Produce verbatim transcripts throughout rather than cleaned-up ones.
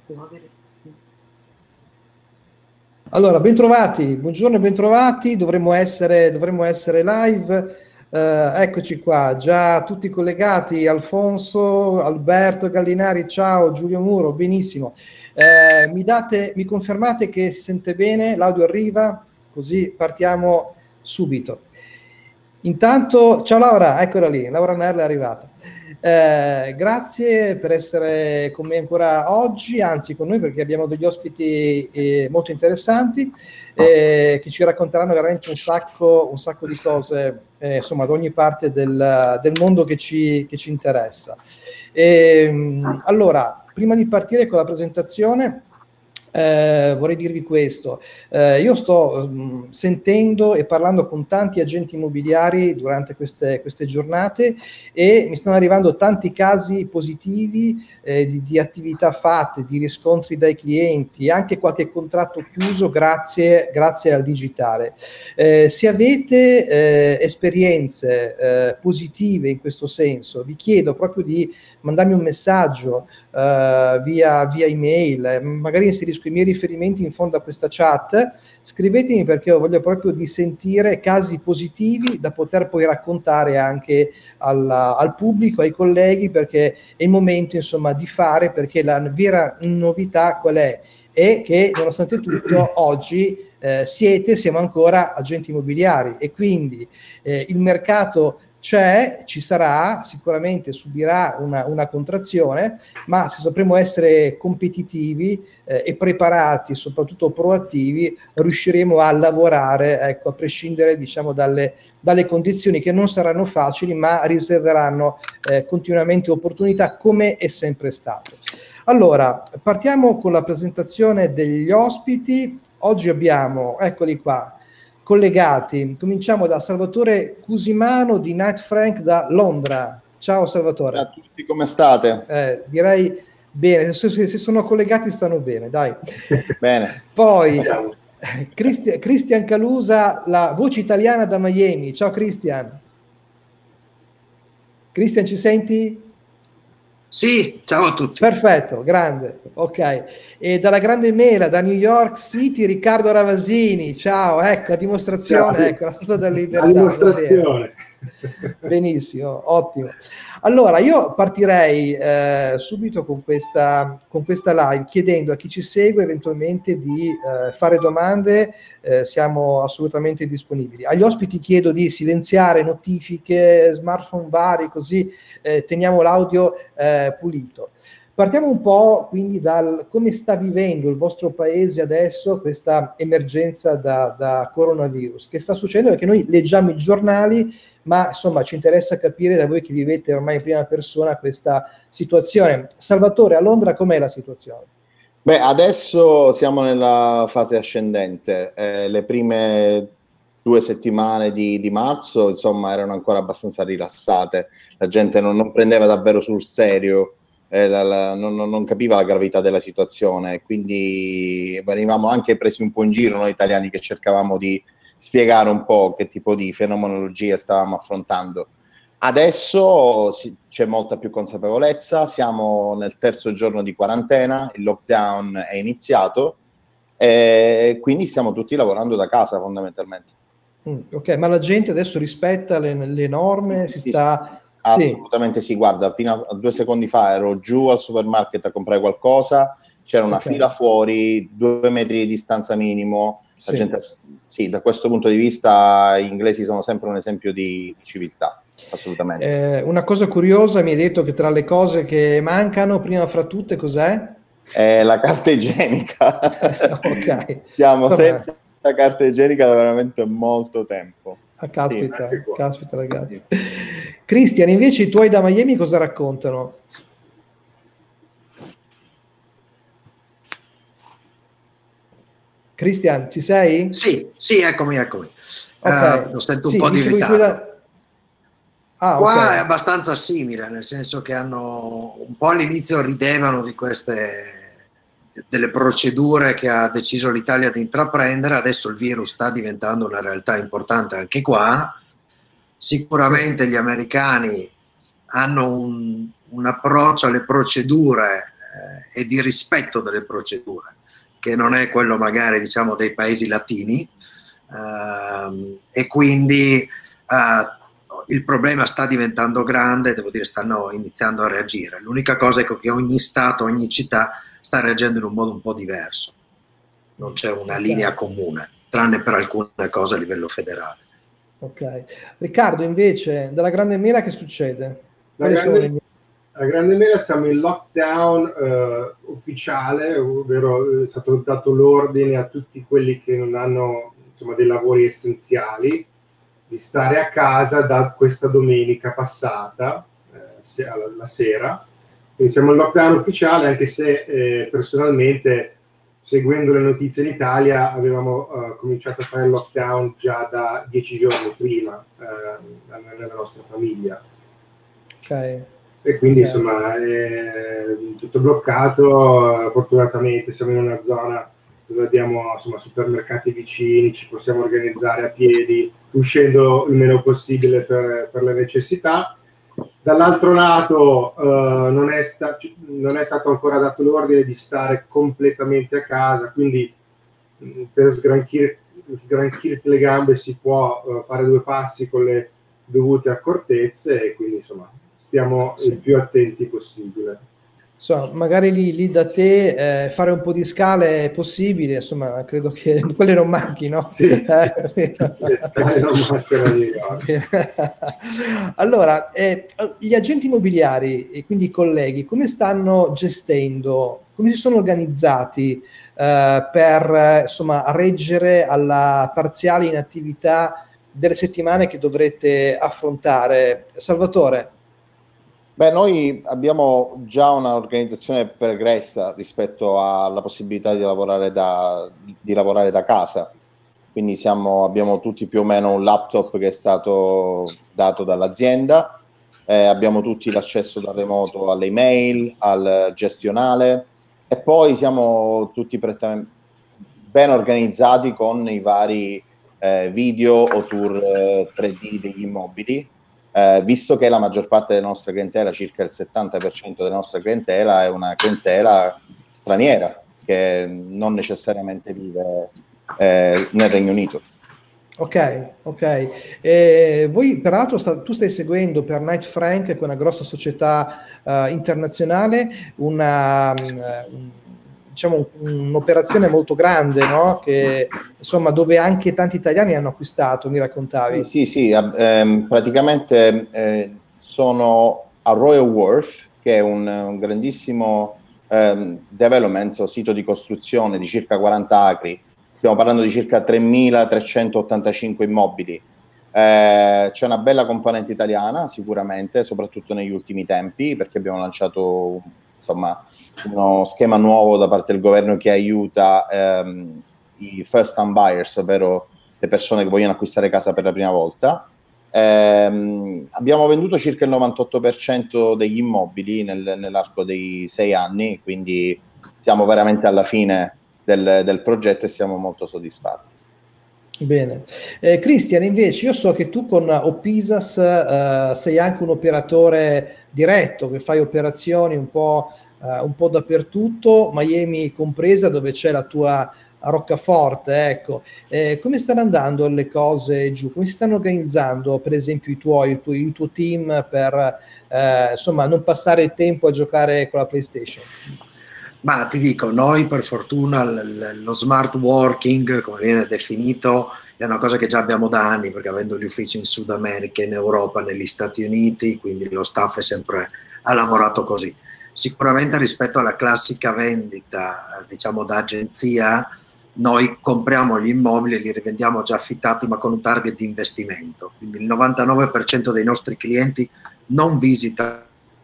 Allora, bentrovati, buongiorno e bentrovati, dovremmo essere, dovremmo essere live, eh, eccoci qua, già tutti collegati, Alfonso, Alberto Gallinari, ciao, Giulio Muro, benissimo. Eh, mi date, mi confermate che si sente bene, l'audio arriva, così partiamo subito. Intanto, ciao Laura, eccola lì, Laura Merle è arrivata. Eh, grazie per essere con me ancora oggi, anzi con noi perché abbiamo degli ospiti eh, molto interessanti eh, che ci racconteranno veramente un sacco, un sacco di cose, eh, insomma, da ogni parte del, del mondo che ci, che ci interessa. E, allora, prima di partire con la presentazione, Eh, vorrei dirvi questo, eh, io sto mh, sentendo e parlando con tanti agenti immobiliari durante queste, queste giornate e mi stanno arrivando tanti casi positivi eh, di, di attività fatte, di riscontri dai clienti, anche qualche contratto chiuso grazie, grazie al digitale. Eh, se avete eh, esperienze eh, positive in questo senso, vi chiedo proprio di mandarmi un messaggio uh, via, via email, magari inserisco i miei riferimenti in fondo a questa chat, scrivetemi perché io voglio proprio di sentire casi positivi da poter poi raccontare anche alla, al pubblico, ai colleghi, perché è il momento insomma di fare, perché la vera novità qual è? È che nonostante tutto oggi eh, siete, siamo ancora agenti immobiliari e quindi eh, il mercato c'è, ci sarà, sicuramente subirà una, una contrazione, ma se sapremo essere competitivi eh, e preparati, soprattutto proattivi, riusciremo a lavorare, ecco, a prescindere diciamo dalle, dalle condizioni che non saranno facili, ma riserveranno eh, continuamente opportunità come è sempre stato. Allora, partiamo con la presentazione degli ospiti. Oggi abbiamo, eccoli qua, collegati. Cominciamo da Salvatore Cusimano di Knight Frank da Londra. Ciao Salvatore. Ciao a tutti, come state? Eh, direi bene, se, se sono collegati stanno bene, dai. Bene. Poi Cristian, Cristian Calusa, la voce italiana da Miami. Ciao Cristian. Cristian, ci senti? Sì, ciao a tutti. Perfetto, grande, ok. E dalla grande mela, da New York City, Riccardo Ravasini, ciao, ecco, la dimostrazione, ciao. Ecco, la Statua della Libertà. La dimostrazione. Benissimo, ottimo. Allora, io partirei eh, subito con questa, con questa live, chiedendo a chi ci segue eventualmente di eh, fare domande, eh, siamo assolutamente disponibili. Agli ospiti chiedo di silenziare notifiche, smartphone vari, così eh, teniamo l'audio eh, pulito. Partiamo un po' quindi dal come sta vivendo il vostro paese adesso questa emergenza da, da coronavirus. Che sta succedendo? Perché noi leggiamo i giornali, ma insomma ci interessa capire da voi che vivete ormai in prima persona questa situazione. Salvatore, a Londra com'è la situazione? Beh, adesso siamo nella fase ascendente. Eh, le prime due settimane di, di marzo, insomma, erano ancora abbastanza rilassate. La gente non, non prendeva davvero sul serio. Eh, la, la, non, non capiva la gravità della situazione, quindi venivamo anche presi un po' in giro noi italiani che cercavamo di spiegare un po' che tipo di fenomenologia stavamo affrontando. Adesso c'è molta più consapevolezza, siamo nel terzo giorno di quarantena, il lockdown è iniziato e quindi stiamo tutti lavorando da casa fondamentalmente. Mm, ok, ma la gente adesso rispetta le, le norme, si sì, sta... Assolutamente sì. sì, guarda, fino a due secondi fa ero giù al supermarket a comprare qualcosa, c'era una okay. fila fuori, due metri di distanza minimo, sì. la gente, sì, da questo punto di vista gli inglesi sono sempre un esempio di civiltà, assolutamente. Eh, una cosa curiosa, mi hai detto che tra le cose che mancano, prima fra tutte, cos'è? Eh, la carta igienica. Ok. Siamo Insomma, senza la carta igienica da veramente molto tempo. Ah, caspita, sì, caspita ragazzi. Cristian, invece i tuoi da Miami cosa raccontano? Cristian, ci sei? Sì, sì, eccomi, eccomi. Okay. Uh, lo sento sì, un po' di ritardo. Da... Ah, Qua okay. è abbastanza simile, nel senso che hanno un po' all'inizio ridevano di queste delle procedure che ha deciso l'Italia di intraprendere, adesso il virus sta diventando una realtà importante anche qua. Sicuramente gli americani hanno un, un approccio alle procedure e di rispetto delle procedure, che non è quello magari diciamo dei paesi latini, eh, e quindi eh, il problema sta diventando grande, devo dire stanno iniziando a reagire. L'unica cosa è che ogni Stato, ogni città sta reagendo in un modo un po' diverso, non c'è una linea comune, tranne per alcune cose a livello federale. Ok. Riccardo, invece, dalla Grande Mela che succede? La grande, la Grande Mela siamo in lockdown eh, ufficiale, ovvero è stato dato l'ordine a tutti quelli che non hanno insomma, dei lavori essenziali di stare a casa da questa domenica passata, eh, la sera. Quindi siamo in lockdown ufficiale, anche se eh, personalmente, seguendo le notizie in Italia, avevamo uh, cominciato a fare il lockdown già da dieci giorni prima uh, nella nostra famiglia. Okay. E quindi okay. insomma è tutto bloccato. Fortunatamente siamo in una zona dove abbiamo insomma supermercati vicini, ci possiamo organizzare a piedi, uscendo il meno possibile per, per le necessità. Dall'altro lato uh, non, è sta- non è stato ancora dato l'ordine di stare completamente a casa, quindi mh, per sgranchir- sgranchirsi le gambe si può uh, fare due passi con le dovute accortezze, e quindi insomma stiamo il più attenti possibile. Insomma, magari lì, lì da te eh, fare un po' di scale è possibile, insomma, credo che quelle non manchino. Sì, eh, le scale non mancano di Allora, eh, gli agenti immobiliari e quindi i colleghi, come stanno gestendo, come si sono organizzati eh, per insomma, reggere alla parziale inattività delle settimane che dovrete affrontare? Salvatore? Beh, noi abbiamo già un'organizzazione pregressa rispetto alla possibilità di lavorare da, di lavorare da casa, quindi siamo, abbiamo tutti più o meno un laptop che è stato dato dall'azienda, eh, abbiamo tutti l'accesso da remoto alle email, al gestionale, e poi siamo tutti prettamente ben organizzati con i vari eh, video o tour eh, tre D degli immobili. Eh, visto che la maggior parte della nostra clientela, circa il settanta per cento della nostra clientela, è una clientela straniera che non necessariamente vive eh, nel Regno Unito. Ok, ok. Eh, voi peraltro sta, tu stai seguendo per Knight Frank, che è una grossa società uh, internazionale, una, um, diciamo un'operazione molto grande, no? Che insomma dove anche tanti italiani hanno acquistato, mi raccontavi. Sì, sì, ehm, praticamente eh, sono a Royal Wharf, che è un, un grandissimo ehm, development, o sito di costruzione di circa quaranta acri. Stiamo parlando di circa tremilatrecentottantacinque immobili. Eh, c'è una bella componente italiana sicuramente, soprattutto negli ultimi tempi, perché abbiamo lanciato insomma uno schema nuovo da parte del governo che aiuta ehm, i first time buyers, ovvero le persone che vogliono acquistare casa per la prima volta. Eh, abbiamo venduto circa il novantotto per cento degli immobili nel, nell'arco dei sei anni, quindi siamo veramente alla fine del, del progetto e siamo molto soddisfatti. Bene. Eh, Cristian, invece, io so che tu con Opisas eh, sei anche un operatore diretto, che fai operazioni un po', eh, un po' dappertutto, Miami compresa, dove c'è la tua roccaforte, ecco. Eh, come stanno andando le cose giù? Come si stanno organizzando, per esempio, i tuoi, il tuo, il tuo team per eh, insomma non passare il tempo a giocare con la PlayStation? Ma ti dico, noi per fortuna l- lo smart working, come viene definito, è una cosa che già abbiamo da anni, perché avendo gli uffici in Sud America, in Europa, negli Stati Uniti, quindi lo staff è sempre ha lavorato così. Sicuramente rispetto alla classica vendita, diciamo da agenzia, noi compriamo gli immobili e li rivendiamo già affittati, ma con un target di investimento. Quindi il novantanove per cento dei nostri clienti non visita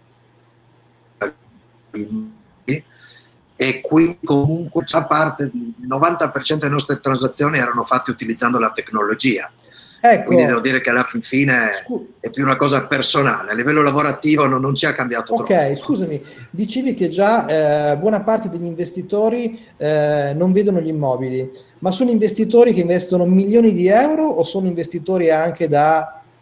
gli immobili, e qui comunque già parte, il novanta per cento delle nostre transazioni erano fatte utilizzando la tecnologia. Ecco. Quindi devo dire che alla fin fine è più una cosa personale, a livello lavorativo non, non ci ha cambiato okay, troppo. Ok, scusami, dicevi che già eh, buona parte degli investitori eh, non vedono gli immobili, ma sono investitori che investono milioni di euro o sono investitori anche da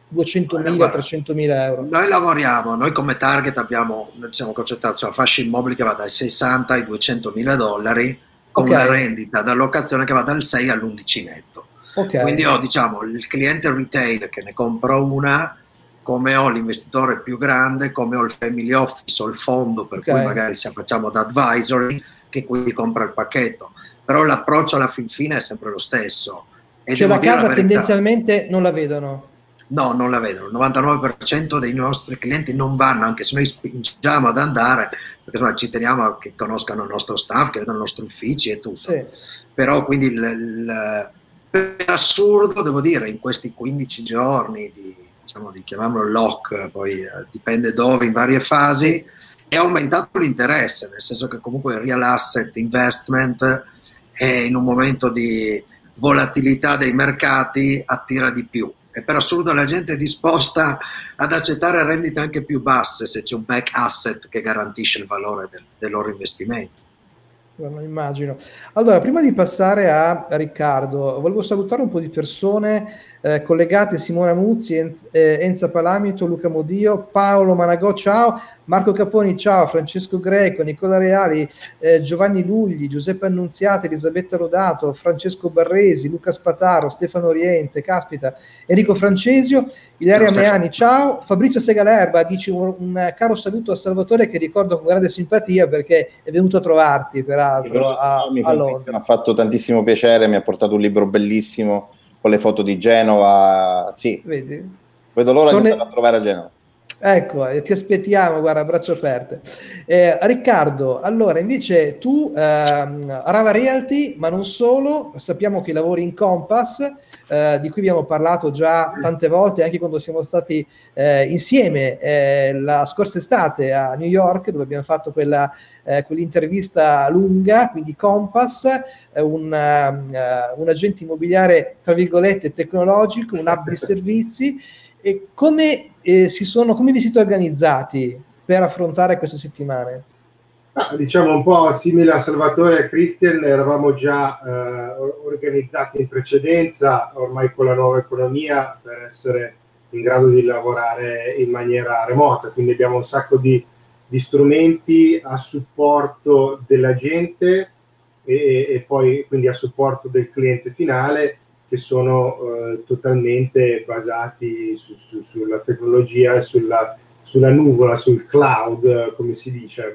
duecentomila, trecentomila euro? Noi lavoriamo, noi come target abbiamo, noi siamo concentrati sulla fascia immobili che va dai sessanta ai duecentomila dollari, con okay. una rendita da locazione che va dal sei all'undici netto. Okay. Quindi ho, diciamo, il cliente retail che ne compra una, come ho l'investitore più grande, come ho il family office o il fondo, per okay. cui magari se facciamo da advisory, che quindi compra il pacchetto. Però l'approccio alla fin fine è sempre lo stesso. E cioè la casa la tendenzialmente non la vedono? No, non la vedono. Il novantanove per cento dei nostri clienti non vanno, anche se noi spingiamo ad andare, perché insomma, ci teniamo a che conoscano il nostro staff, che vedano i nostri uffici e tutto. Sì. Però quindi il, il, per assurdo, devo dire, in questi quindici giorni di, diciamo, di chiamiamolo lock, poi eh, dipende dove, in varie fasi, è aumentato l'interesse, nel senso che comunque il real asset investment è in un momento di volatilità dei mercati attira di più. E per assurdo la gente è disposta ad accettare rendite anche più basse se c'è un back asset che garantisce il valore del, del loro investimento. Non immagino. Allora, prima di passare a Riccardo, volevo salutare un po' di persone eh, collegate: Simona Muzzi, Enz, eh, Enza Palamito, Luca Modio, Paolo Managò, ciao, Marco Caponi, ciao, Francesco Greco, Nicola Reali, eh, Giovanni Lugli, Giuseppe Annunziati, Elisabetta Rodato, Francesco Barresi, Luca Spataro, Stefano Oriente, caspita, Enrico Francesio, Ilaria ciao, Meani, ciao, Fabrizio Segalerba, dici un, un caro saluto a Salvatore, che ricordo con grande simpatia perché è venuto a trovarti peraltro a, a Londra. Mi ha fatto tantissimo piacere, mi ha portato un libro bellissimo con le foto di Genova, sì, vedi? Vedo l'ora Torne... di andare a trovare a Genova. Ecco, eh, ti aspettiamo, guarda, a braccio aperte. Eh, Riccardo, allora invece tu ehm, Rava Realty, ma non solo, sappiamo che lavori in Compass, eh, di cui abbiamo parlato già tante volte, anche quando siamo stati eh, insieme eh, la scorsa estate a New York, dove abbiamo fatto quella, eh, quell'intervista lunga. Quindi Compass, eh, un, uh, un agente immobiliare, tra virgolette, tecnologico, un hub di servizi. E come, eh, si sono, come vi siete organizzati per affrontare queste settimane? Ah, diciamo un po' simile a Salvatore e a Christian, eravamo già eh, organizzati in precedenza, ormai con la nuova economia, per essere in grado di lavorare in maniera remota. Quindi abbiamo un sacco di, di strumenti a supporto della gente e, e poi quindi a supporto del cliente finale, che sono eh, totalmente basati su, su, sulla tecnologia e sulla, sulla nuvola, sul cloud, eh, come si dice.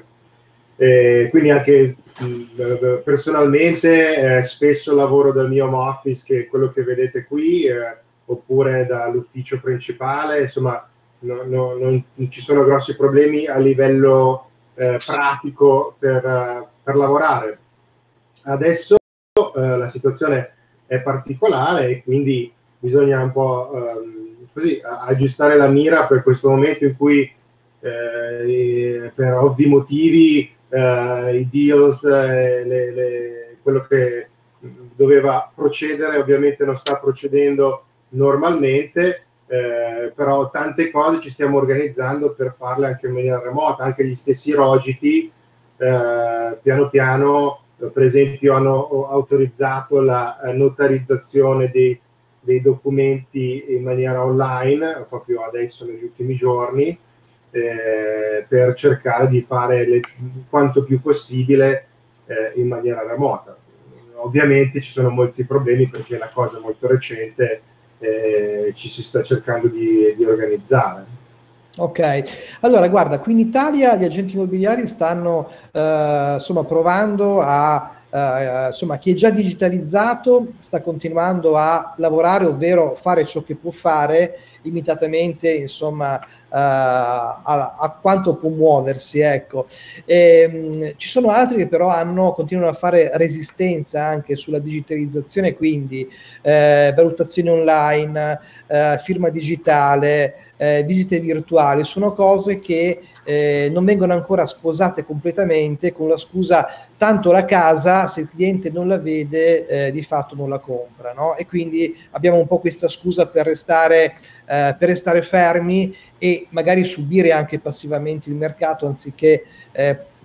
Eh, quindi anche mh, personalmente eh, spesso lavoro dal mio home office, che è quello che vedete qui, eh, oppure dall'ufficio principale. Insomma, no, no, non, non ci sono grossi problemi a livello eh, pratico per, per lavorare. Adesso eh, la situazione è particolare e quindi bisogna un po' ehm, così aggiustare la mira per questo momento in cui eh, per ovvi motivi eh, i deals, eh, le, le, quello che doveva procedere ovviamente non sta procedendo normalmente, eh, però tante cose ci stiamo organizzando per farle anche in maniera remota. Anche gli stessi Rogiti eh, piano piano, per esempio, hanno autorizzato la notarizzazione dei, dei documenti in maniera online, proprio adesso negli ultimi giorni, eh, per cercare di fare le, quanto più possibile eh, in maniera remota. Ovviamente ci sono molti problemi perché la cosa è molto recente, eh, ci si sta cercando di, di organizzare. Ok, allora guarda, qui in Italia gli agenti immobiliari stanno eh, insomma provando a, eh, insomma chi è già digitalizzato sta continuando a lavorare, ovvero fare ciò che può fare limitatamente, insomma, eh, a, a quanto può muoversi, ecco. E, mh, ci sono altri che però hanno, continuano a fare resistenza anche sulla digitalizzazione, quindi eh, valutazione online, eh, firma digitale, Eh, visite virtuali. Sono cose che eh, non vengono ancora sposate completamente, con la scusa tanto la casa, se il cliente non la vede eh, di fatto non la compra, no? E quindi abbiamo un po' questa scusa per restare, eh, per restare fermi e magari subire anche passivamente il mercato, anziché eh,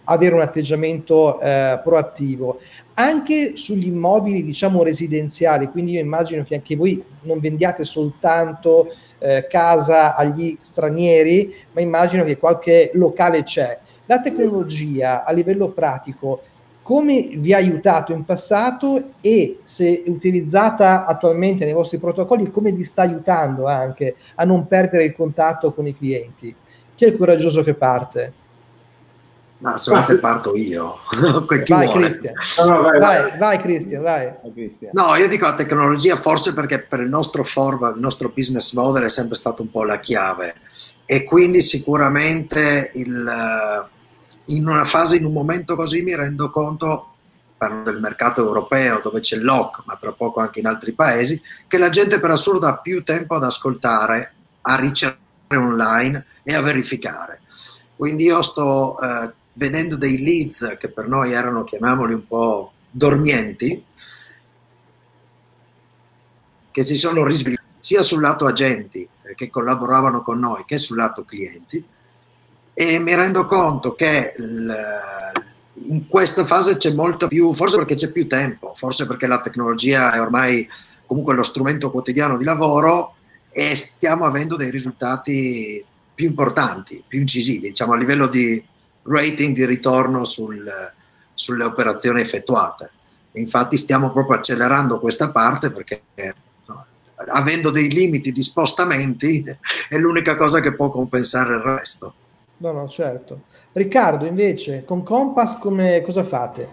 avere un atteggiamento eh, proattivo. Anche sugli immobili, diciamo, residenziali, quindi io immagino che anche voi non vendiate soltanto eh, casa agli stranieri, ma immagino che qualche locale c'è. La tecnologia a livello pratico come vi ha aiutato in passato e se utilizzata attualmente nei vostri protocolli, come vi sta aiutando anche a non perdere il contatto con i clienti? Chi è il coraggioso che parte? Ma se no se parto io. Chi vai vuole? Cristian, no, no, vai, vai, vai. vai Cristian, vai. No, io dico la tecnologia forse perché per il nostro format, il nostro business model è sempre stato un po' la chiave e quindi sicuramente il, in una fase, in un momento così mi rendo conto, parlo del mercato europeo dove c'è l'O C, ma tra poco anche in altri paesi, che la gente per assurdo ha più tempo ad ascoltare, a ricercare online e a verificare. Quindi io sto eh, vedendo dei leads che per noi erano, chiamiamoli un po' dormienti, che si sono risvegliati sia sul lato agenti eh, che collaboravano con noi che sul lato clienti, e mi rendo conto che il, in questa fase c'è molto più, forse perché c'è più tempo, forse perché la tecnologia è ormai comunque lo strumento quotidiano di lavoro e stiamo avendo dei risultati più importanti, più incisivi, diciamo a livello di rating di ritorno sul, sulle operazioni effettuate. Infatti stiamo proprio accelerando questa parte perché no, avendo dei limiti di spostamenti è l'unica cosa che può compensare il resto. No, no, certo. Riccardo, invece, con Compass come, cosa fate?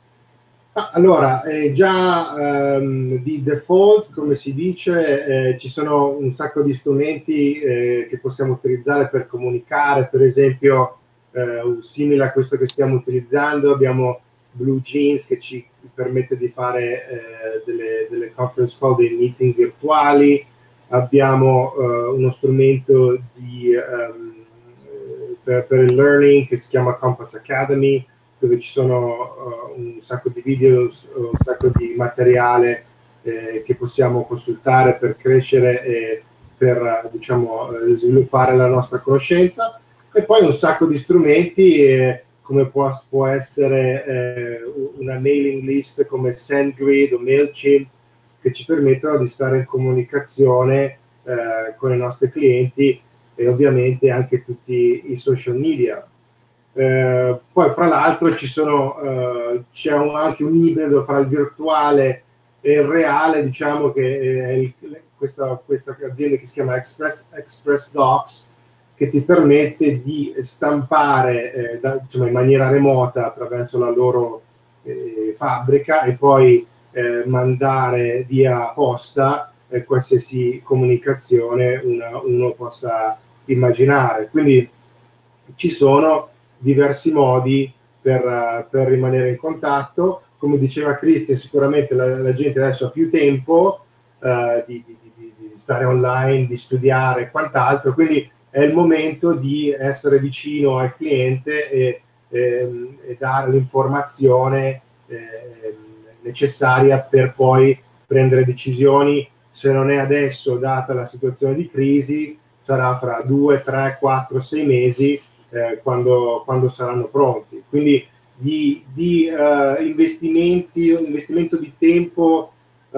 Allora, eh, già ehm, di default, come si dice, eh, ci sono un sacco di strumenti eh, che possiamo utilizzare per comunicare, per esempio, eh, simile a questo che stiamo utilizzando, abbiamo BlueJeans che ci permette di fare eh, delle, delle conference call, dei meeting virtuali, abbiamo eh, uno strumento di, um, per, per il learning che si chiama Compass Academy, dove ci sono uh, un sacco di video, un sacco di materiale eh, che possiamo consultare per crescere e per diciamo, eh, sviluppare la nostra conoscenza, e poi un sacco di strumenti eh, come può, può essere eh, una mailing list come SendGrid o MailChimp, che ci permettono di stare in comunicazione eh, con i nostri clienti, e ovviamente anche tutti i social media. Eh, poi fra l'altro ci sono eh, c'è un, anche un ibrido fra il virtuale e il reale, diciamo che è il, questa, questa azienda che si chiama Express, Express Docs, che ti permette di stampare eh, da, diciamo, in maniera remota attraverso la loro eh, fabbrica e poi eh, mandare via posta eh, qualsiasi comunicazione una, uno possa immaginare. Quindi ci sono diversi modi per, per rimanere in contatto. Come diceva Cristian, sicuramente la, la gente adesso ha più tempo uh, di, di, di, di stare online, di studiare e quant'altro, quindi è il momento di essere vicino al cliente e, e, e dare l'informazione eh, necessaria per poi prendere decisioni. Se non è adesso, data la situazione di crisi, sarà fra due, tre, quattro, sei mesi Eh, quando, quando saranno pronti. Quindi di, di uh, investimenti, investimento di tempo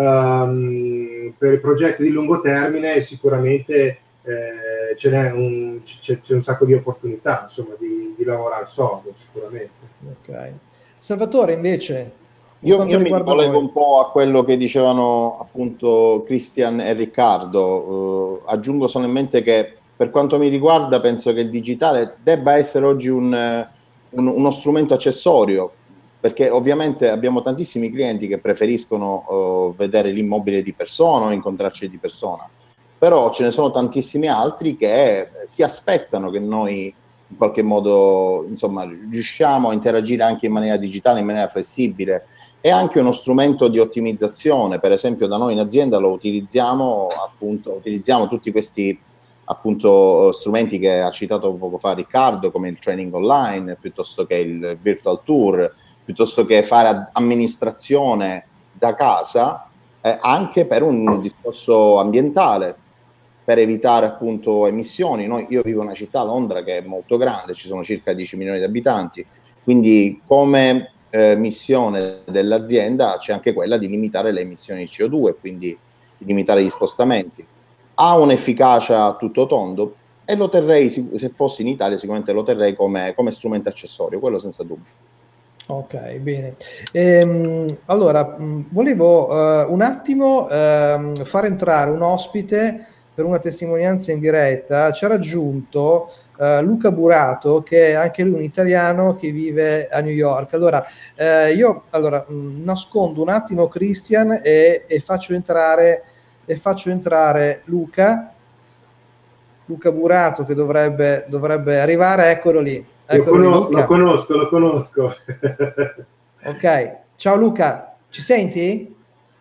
um, per progetti di lungo termine sicuramente eh, ce n'è un, c'è, c'è un sacco di opportunità, insomma, di, di lavorare sodo sicuramente. Ok. Salvatore, invece, io, io mi collego un po' a quello che dicevano appunto Cristian e Riccardo. Uh, aggiungo solamente che per quanto mi riguarda penso che il digitale debba essere oggi un, un, uno strumento accessorio, perché ovviamente abbiamo tantissimi clienti che preferiscono uh, vedere l'immobile di persona o incontrarci di persona, però ce ne sono tantissimi altri che si aspettano che noi in qualche modo insomma riusciamo a interagire anche in maniera digitale, in maniera flessibile. È anche uno strumento di ottimizzazione. Per esempio da noi in azienda lo utilizziamo, appunto utilizziamo tutti questi appunto strumenti che ha citato poco fa Riccardo, come il training online, piuttosto che il virtual tour, piuttosto che fare amministrazione da casa, eh, anche per un discorso ambientale, per evitare appunto emissioni. Noi, io vivo in una città, Londra, che è molto grande, ci sono circa dieci milioni di abitanti, Quindi come eh, missione dell'azienda c'è anche quella di limitare le emissioni di C O due, quindi di limitare gli spostamenti. Ha un'efficacia a tutto tondo e lo terrei, se fossi in Italia sicuramente lo terrei come, come strumento accessorio, quello senza dubbio. Ok, bene. Ehm, allora, mh, volevo uh, un attimo uh, far entrare un ospite per una testimonianza in diretta. Ci ha raggiunto uh, Luca Burato, che è anche lui un italiano che vive a New York. Allora, uh, io allora, mh, nascondo un attimo Christian e, e, faccio entrare, e faccio entrare Luca. Luca Burato che dovrebbe, dovrebbe arrivare, eccolo lì. Lo, cono- lo conosco, lo conosco. Ok, ciao Luca, ci senti?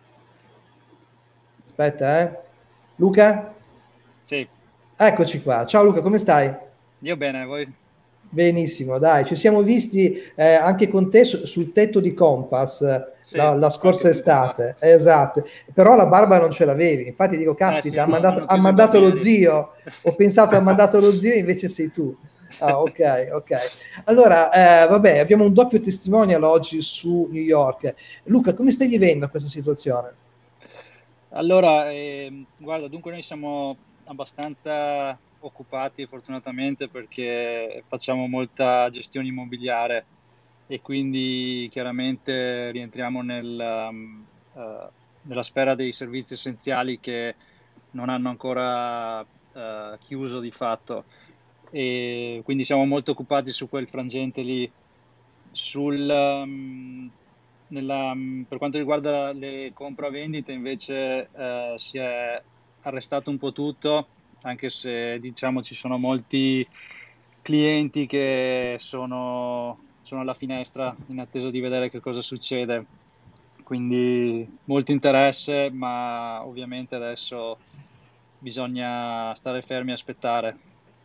Aspetta, eh. Luca? Sì. Eccoci qua. Ciao Luca, come stai? Io bene, voi? Benissimo, dai, ci siamo visti eh, anche con te su- sul tetto di Compass sì, la, la scorsa estate, esatto, però la barba non ce l'avevi, infatti dico, caspita, eh sì, ha mandato, ha mandato lo zio, ho pensato ha mandato lo zio, invece sei tu. Ah, ok, ok. Allora, eh, vabbè, abbiamo un doppio testimonial oggi su New York. Luca, come stai vivendo questa situazione? Allora, eh, guarda, dunque noi siamo abbastanza occupati fortunatamente perché facciamo molta gestione immobiliare e quindi chiaramente rientriamo nel, um, uh, nella sfera dei servizi essenziali che non hanno ancora uh, chiuso di fatto. E quindi siamo molto occupati su quel frangente lì. Sul, um, nella, per quanto riguarda le compravendite invece uh, si è arrestato un po' tutto, anche se diciamo ci sono molti clienti che sono, sono alla finestra in attesa di vedere che cosa succede. Quindi molto interesse, ma ovviamente adesso bisogna stare fermi e aspettare.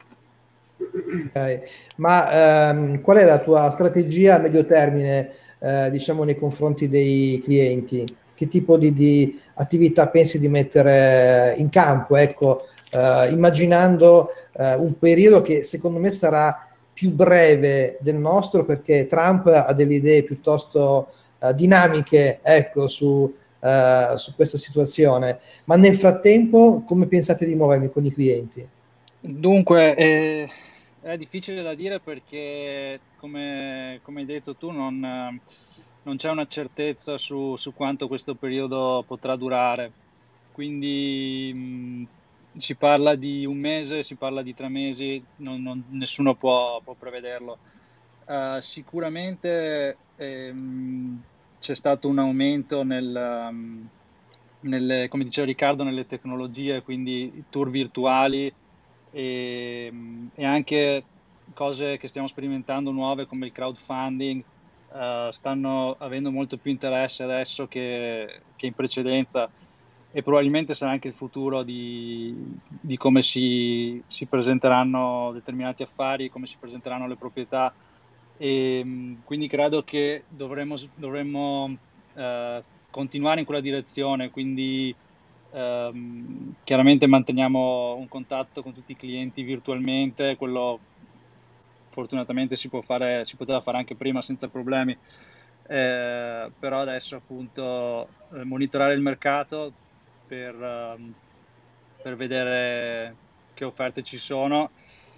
Okay. Ma ehm, qual è la tua strategia a medio termine, eh, diciamo, nei confronti dei clienti? Che tipo di, di attività pensi di mettere in campo? Ecco, eh, immaginando eh, un periodo che secondo me sarà più breve del nostro, perché Trump ha delle idee piuttosto eh, dinamiche, ecco, su, eh, su questa situazione. Ma nel frattempo, come pensate di muovervi con i clienti? Dunque, eh, è difficile da dire perché, come, come hai detto tu, non, non c'è una certezza su, su quanto questo periodo potrà durare. Quindi mh, si parla di un mese, si parla di tre mesi, non, non, nessuno può, può prevederlo. Uh, sicuramente ehm, c'è stato un aumento nel, um, nelle, come diceva Riccardo, nelle tecnologie, quindi tour virtuali, e, e anche cose che stiamo sperimentando nuove come il crowdfunding uh, stanno avendo molto più interesse adesso che, che in precedenza, e probabilmente sarà anche il futuro di, di come si, si presenteranno determinati affari, come si presenteranno le proprietà, e quindi credo che dovremmo, dovremmo uh, continuare in quella direzione, quindi Um, chiaramente manteniamo un contatto con tutti i clienti virtualmente, quello fortunatamente si può fare, si poteva fare anche prima senza problemi, eh, però adesso appunto eh, monitorare il mercato per, um, per vedere che offerte ci sono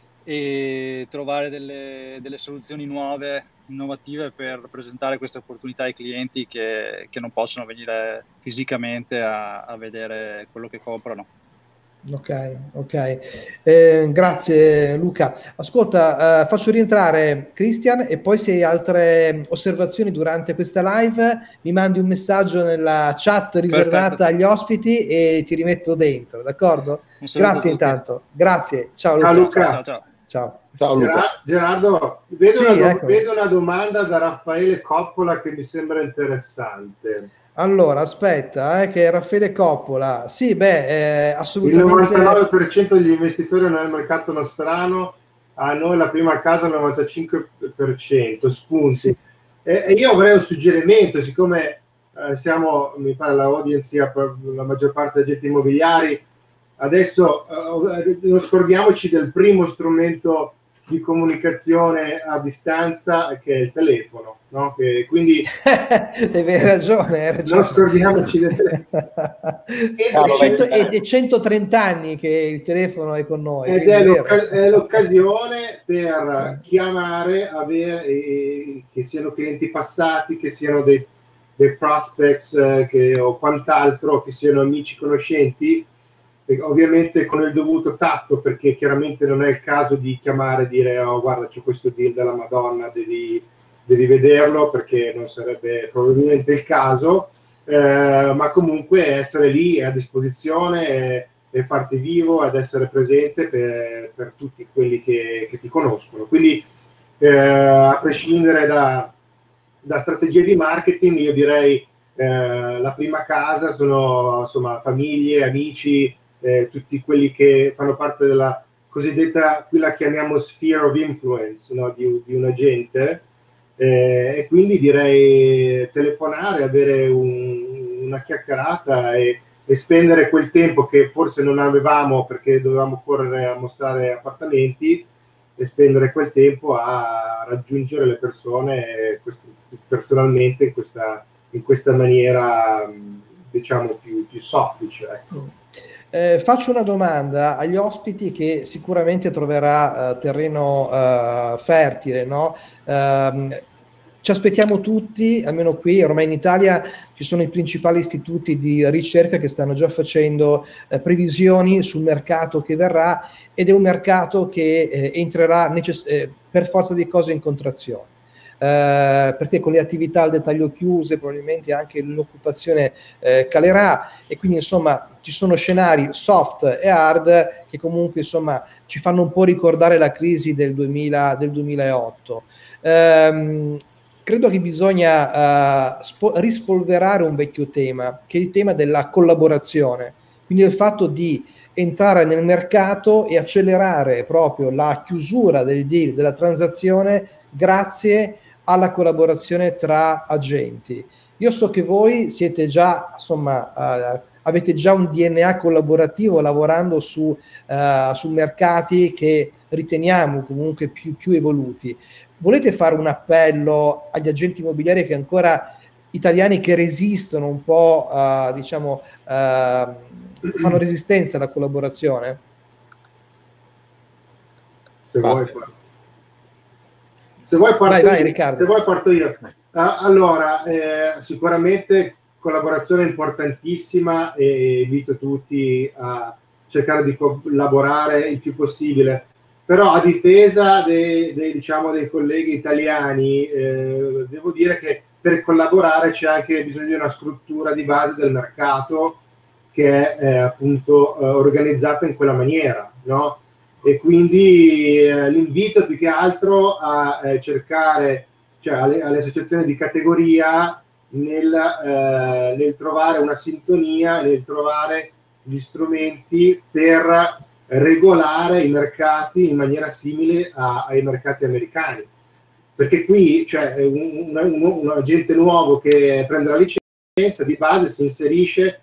e trovare delle, delle soluzioni nuove, innovative per presentare queste opportunità ai clienti che, che non possono venire fisicamente a, a vedere quello che comprano. Ok, ok. Eh, grazie Luca. Ascolta, eh, faccio rientrare Christian e poi se hai altre osservazioni durante questa live mi mandi un messaggio nella chat riservata Perfetto. agli ospiti e ti rimetto dentro, d'accordo? Grazie intanto. Grazie. Ciao Luca. Ciao Luca. Ciao, ciao. Ciao. Ciao Luca. Gerardo, vedo, sì, una, ecco. vedo una domanda da Raffaele Coppola che mi sembra interessante. Allora, aspetta, eh, che Raffaele Coppola, sì, beh, eh, assolutamente... Il novantanove per cento degli investitori nel mercato nostrano, a noi la prima casa il novantacinque per cento, spunti. Sì. E, e io avrei un suggerimento, siccome eh, siamo, mi pare, la audience, la maggior parte degli agenti immobiliari, adesso eh, non scordiamoci del primo strumento di comunicazione a distanza che è il telefono, no? Che quindi hai ragione, hai ragione. Non scordiamoci del telefono. È centotrenta anni che il telefono è con noi. Ed è, l'oc- è l'occasione per chiamare, avere, eh, che siano clienti passati, che siano dei, dei prospects eh, che, o quant'altro, che siano amici conoscenti, ovviamente con il dovuto tatto, perché chiaramente non è il caso di chiamare e dire oh guarda c'è questo deal della Madonna, devi, devi vederlo, perché non sarebbe probabilmente il caso, eh, ma comunque essere lì a disposizione e, e farti vivo ed essere presente per, per tutti quelli che, che ti conoscono. Quindi eh, a prescindere da, da strategie di marketing, io direi eh, la prima casa sono insomma famiglie, amici, Eh, tutti quelli che fanno parte della cosiddetta, qui la chiamiamo sphere of influence, no? di, di un agente, eh, e quindi direi telefonare, avere un, una chiacchierata e, e spendere quel tempo che forse non avevamo perché dovevamo correre a mostrare appartamenti, e spendere quel tempo a raggiungere le persone questo, personalmente in questa, in questa maniera diciamo più, più soffice, ecco. Eh, faccio una domanda agli ospiti che sicuramente troverà uh, terreno uh, fertile, no? Uh, ci aspettiamo tutti, almeno qui, ormai in Italia ci sono i principali istituti di ricerca che stanno già facendo uh, previsioni sul mercato che verrà, ed è un mercato che eh, entrerà necess- eh, per forza di cose in contrazione. Uh, perché con le attività al dettaglio chiuse probabilmente anche l'occupazione uh, calerà, e quindi insomma ci sono scenari soft e hard che comunque insomma ci fanno un po' ricordare la crisi del, duemila, del duemilaotto. Um, credo che bisogna uh, spo- rispolverare un vecchio tema, che è il tema della collaborazione, quindi il fatto di entrare nel mercato e accelerare proprio la chiusura del deal, della transazione, grazie alla collaborazione tra agenti. Io so che voi siete già, insomma, uh, avete già un D N A collaborativo lavorando su, uh, su mercati che riteniamo comunque più, più evoluti. Volete fare un appello agli agenti immobiliari che ancora, italiani che resistono un po', uh, diciamo, uh, fanno resistenza alla collaborazione? Se vuoi, se vuoi parto vai, vai, io. Riccardo. Se vuoi parto io. Uh, allora, eh, sicuramente collaborazione importantissima, e invito tutti a cercare di collaborare il più possibile. Però a difesa dei, dei, diciamo, dei colleghi italiani, eh, devo dire che per collaborare c'è anche bisogno di una struttura di base del mercato che è eh, appunto eh, organizzata in quella maniera, no? E quindi eh, l'invito più che altro a eh, cercare, cioè alle, alle associazioni di categoria, nel, eh, nel trovare una sintonia, nel trovare gli strumenti per regolare i mercati in maniera simile a, ai mercati americani. Perché qui, cioè, un, un, un agente nuovo che prende la licenza, di base si inserisce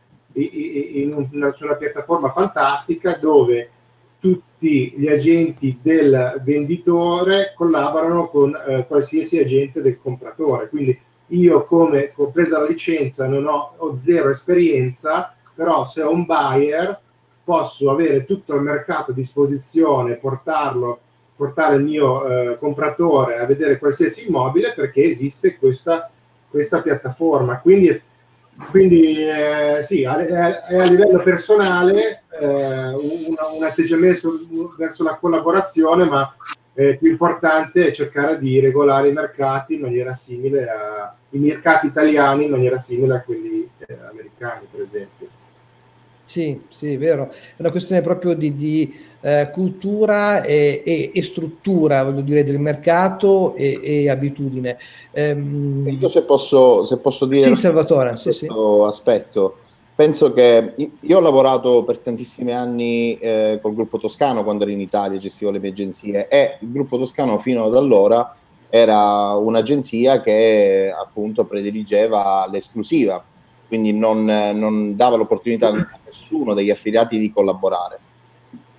in una, su una piattaforma fantastica dove tutti gli agenti del venditore collaborano con eh, qualsiasi agente del compratore. Quindi io, come ho preso la licenza, non ho, ho zero esperienza, però se ho un buyer posso avere tutto il mercato a disposizione, portarlo, portare il mio eh, compratore a vedere qualsiasi immobile, perché esiste questa, questa piattaforma. Quindi Quindi eh, sì, a, a, a livello personale eh, un, un atteggiamento verso la collaborazione, ma eh, più importante è cercare di regolare i mercati in maniera simile a i mercati italiani in maniera simile a quelli eh, americani, per esempio. Sì, sì, è vero. È una questione proprio di, di eh, cultura e, e, e struttura, voglio dire, del mercato e, e abitudine. Ehm... Io se posso, se posso dire... Sì, Salvatore, sì, sì. aspetto. Penso che io ho lavorato per tantissimi anni eh, col gruppo Toscano quando ero in Italia, gestivo le mie agenzie, e il gruppo Toscano fino ad allora era un'agenzia che appunto prediligeva l'esclusiva, quindi non, non dava l'opportunità a nessuno degli affiliati di collaborare.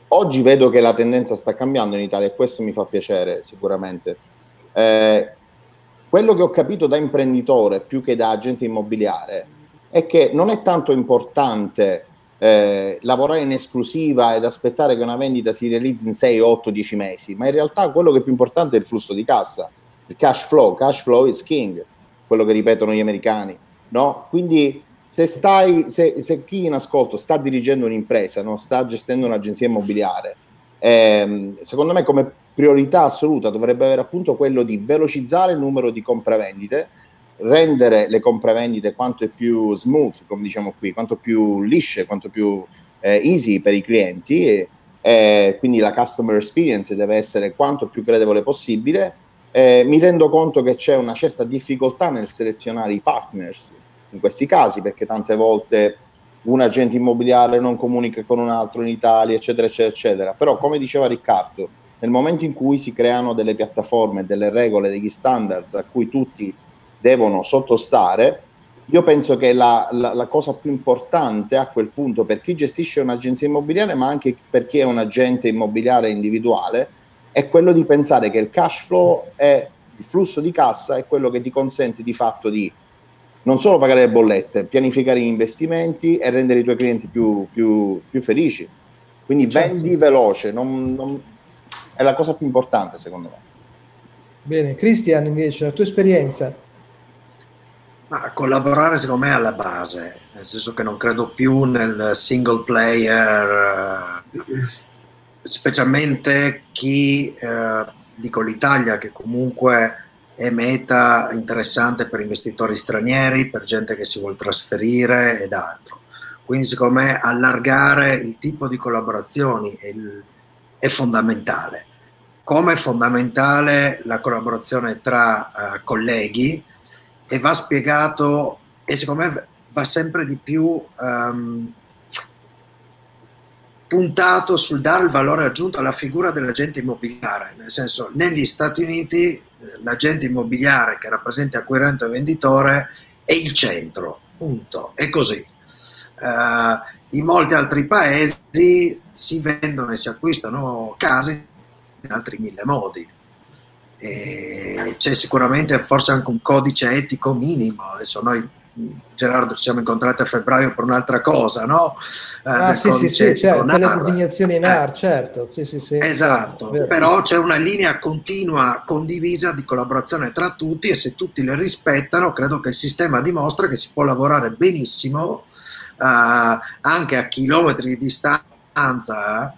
Oggi vedo che la tendenza sta cambiando in Italia e questo mi fa piacere sicuramente. Eh, quello che ho capito da imprenditore più che da agente immobiliare è che non è tanto importante eh, lavorare in esclusiva ed aspettare che una vendita si realizzi in sei, otto, dieci mesi, ma in realtà quello che è più importante è il flusso di cassa, il cash flow. Cash flow is king, quello che ripetono gli americani, no? Quindi se stai, se, se chi in ascolto sta dirigendo un'impresa, no? Sta gestendo un'agenzia immobiliare, ehm, secondo me come priorità assoluta dovrebbe avere appunto quello di velocizzare il numero di compravendite, rendere le compravendite quanto è più smooth, come diciamo qui, quanto più lisce, quanto più eh, easy per i clienti, e, e quindi la customer experience deve essere quanto più gradevole possibile. Eh, mi rendo conto che c'è una certa difficoltà nel selezionare i partners in questi casi, perché tante volte un agente immobiliare non comunica con un altro in Italia, eccetera, eccetera, eccetera. Però, come diceva Riccardo, nel momento in cui si creano delle piattaforme, delle regole, degli standards a cui tutti devono sottostare, io penso che la, la, la cosa più importante a quel punto per chi gestisce un'agenzia immobiliare, ma anche per chi è un agente immobiliare individuale, è quello di pensare che il cash flow e il flusso di cassa è quello che ti consente di fatto di non solo pagare le bollette, pianificare gli investimenti e rendere i tuoi clienti più, più, più felici. Quindi certo, vendi veloce, non, non, è la cosa più importante secondo me. Bene, Cristian invece, la tua esperienza? Ma collaborare secondo me è alla base, nel senso che non credo più nel single player, specialmente chi, eh, dico l'Italia, che comunque è meta interessante per investitori stranieri, per gente che si vuole trasferire ed altro. Quindi secondo me allargare il tipo di collaborazioni è, il, è fondamentale. Come è fondamentale la collaborazione tra uh, colleghi, e va spiegato, e secondo me va sempre di più um, puntato sul dare il valore aggiunto alla figura dell'agente immobiliare, nel senso, negli Stati Uniti eh, l'agente immobiliare che rappresenta acquirente e venditore è il centro, punto, è così. Uh, in molti altri paesi si vendono e si acquistano case in altri mille modi. E c'è sicuramente forse anche un codice etico minimo. Adesso noi, Gerardo, ci siamo incontrati a febbraio per un'altra cosa, no? Eh, ah, del sì, codice sì, etico certo, N A R. le designazioni N A R, eh, certo, sì, sì, sì, esatto, certo, però c'è una linea continua, condivisa di collaborazione tra tutti, e se tutti le rispettano credo che il sistema dimostra che si può lavorare benissimo eh, anche a chilometri di distanza,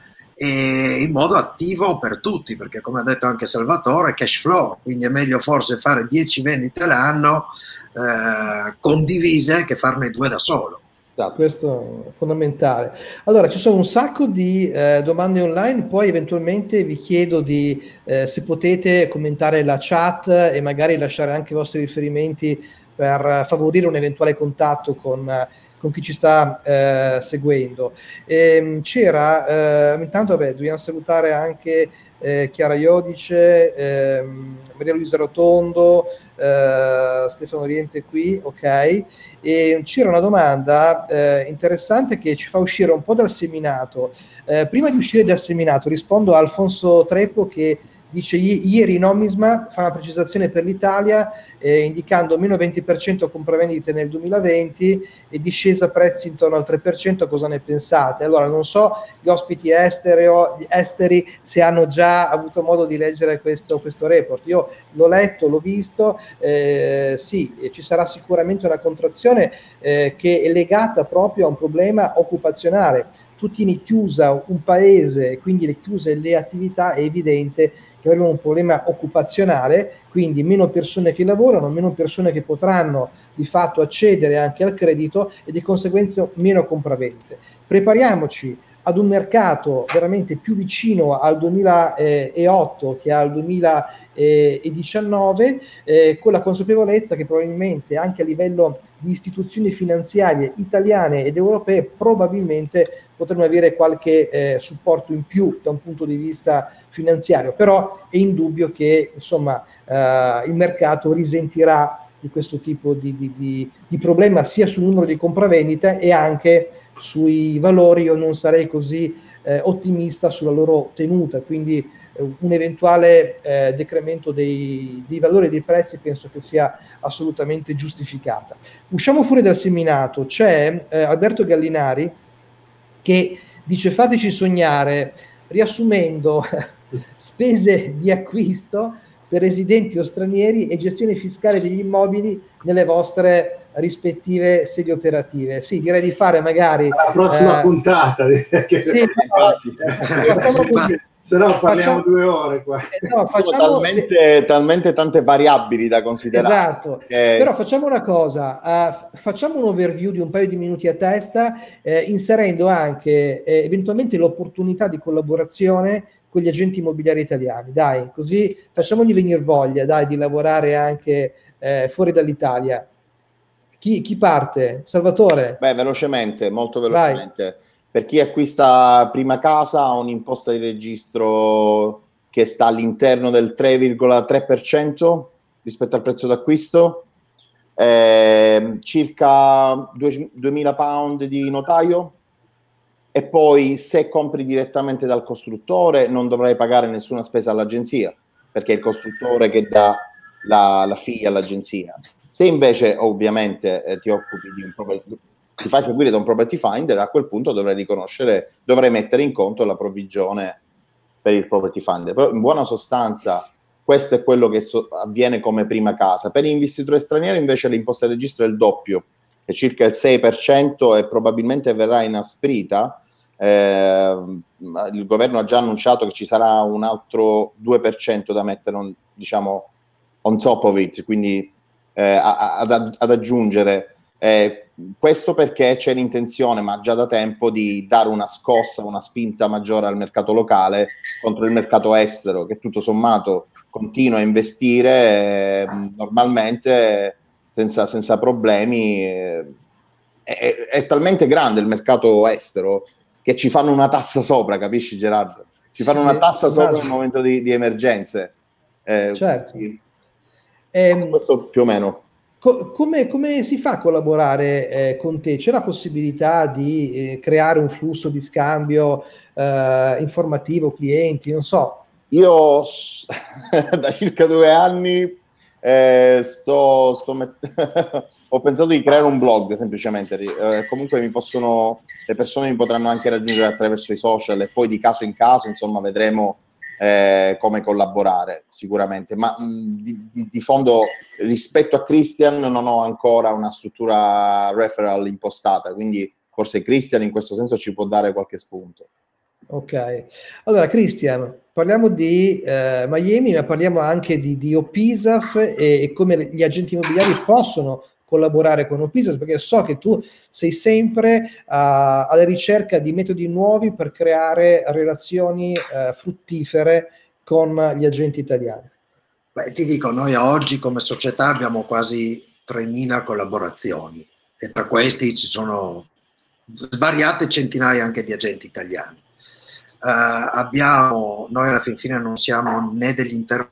e in modo attivo per tutti, perché come ha detto anche Salvatore, cash flow, quindi è meglio forse fare dieci vendite l'anno eh, condivise che farne due da solo. Questo è fondamentale. Allora, ci sono un sacco di eh, domande online, poi eventualmente vi chiedo di, eh, se potete commentare la chat e magari lasciare anche i vostri riferimenti per favorire un eventuale contatto con, con chi ci sta eh, seguendo. E, c'era, eh, intanto vabbè, dobbiamo salutare anche eh, Chiara Iodice, eh, Maria Luisa Rotondo, eh, Stefano Oriente qui, ok. E c'era una domanda eh, interessante che ci fa uscire un po' dal seminato. Eh, prima di uscire dal seminato rispondo a Alfonso Treppo che dice: ieri Nomisma fa una precisazione per l'Italia eh, indicando meno venti per cento compravendite nel duemilaventi e discesa prezzi intorno al tre per cento, cosa ne pensate? Allora non so gli ospiti estereo, gli esteri se hanno già avuto modo di leggere questo, questo report. Io l'ho letto, l'ho visto, eh, sì, ci sarà sicuramente una contrazione eh, che è legata proprio a un problema occupazionale. Tu tieni chiusa un paese, quindi le chiuse le attività, è evidente che avremo un problema occupazionale, quindi meno persone che lavorano, meno persone che potranno di fatto accedere anche al credito e di conseguenza meno compravendite. Prepariamoci ad un mercato veramente più vicino al duemilaotto che al duemiladiciannove, eh, con la consapevolezza che probabilmente anche a livello di istituzioni finanziarie italiane ed europee probabilmente potremmo avere qualche eh, supporto in più da un punto di vista finanziario, però è indubbio che insomma eh, il mercato risentirà di questo tipo di, di, di, di problema sia sul numero di compravendite e anche sui valori. Io non sarei così eh, ottimista sulla loro tenuta, quindi eh, un eventuale eh, decremento dei, dei valori dei prezzi penso che sia assolutamente giustificata. Usciamo fuori dal seminato, c'è eh, Alberto Gallinari che dice fateci sognare, riassumendo spese di acquisto per residenti o stranieri e gestione fiscale degli immobili nelle vostre rispettive sedi operative. Sì, direi di fare magari la prossima eh, puntata. Che sì, se no parliamo facciamo, due ore qua. Eh, no, facciamo talmente, se... talmente tante variabili da considerare. Esatto, che... però facciamo una cosa, uh, facciamo un overview di un paio di minuti a testa, eh, inserendo anche eh, eventualmente l'opportunità di collaborazione con gli agenti immobiliari italiani, dai, così facciamogli venire voglia, dai, di lavorare anche eh, fuori dall'Italia. Chi, chi parte? Salvatore? Beh, velocemente, molto velocemente. Vai. Per chi acquista prima casa ha un'imposta di registro che sta all'interno del tre virgola tre per cento rispetto al prezzo d'acquisto, eh, circa duemila pound di notaio, e poi se compri direttamente dal costruttore non dovrai pagare nessuna spesa all'agenzia, perché è il costruttore che dà la, la fee all'agenzia. Se invece ovviamente eh, ti occupi di un proprietario, ti fai seguire da un property finder, a quel punto dovrai riconoscere, dovrai mettere in conto la provvigione per il property finder. Però in buona sostanza questo è quello che so, avviene come prima casa. Per gli investitori stranieri invece l'imposta di registro è il doppio, è circa il sei per cento e probabilmente verrà inasprita. Eh, il governo ha già annunciato che ci sarà un altro due per cento da mettere on, diciamo on top of it, quindi eh, ad, ad aggiungere. Eh, questo perché c'è l'intenzione, ma già da tempo, di dare una scossa, una spinta maggiore al mercato locale contro il mercato estero, che tutto sommato continua a investire eh, normalmente senza, senza problemi. Eh, è, è talmente grande il mercato estero che ci fanno una tassa sopra, capisci Gerardo? Ci fanno sì, una tassa sopra nel momento di, di emergenze. Eh, certo. Quindi, ehm, questo più o meno. Co- come, come si fa a collaborare eh, con te? C'è la possibilità di eh, creare un flusso di scambio eh, informativo, clienti, non so. Io da circa due anni eh, sto, sto met- ho pensato di creare un blog semplicemente, eh, comunque mi possono, le persone mi potranno anche raggiungere attraverso i social e poi di caso in caso insomma vedremo Eh, come collaborare sicuramente, ma mh, di, di fondo rispetto a Christian non ho ancora una struttura referral impostata, quindi forse Christian in questo senso ci può dare qualche spunto. Ok, allora Christian, parliamo di eh, Miami, ma parliamo anche di, di Opisas e, e come gli agenti immobiliari possono collaborare con Opisas, perché so che tu sei sempre uh, alla ricerca di metodi nuovi per creare relazioni uh, fruttifere con gli agenti italiani. Beh, ti dico, noi oggi come società abbiamo quasi tremila collaborazioni e tra questi ci sono svariate centinaia anche di agenti italiani. Uh, abbiamo, noi alla fin fine non siamo né degli intermediari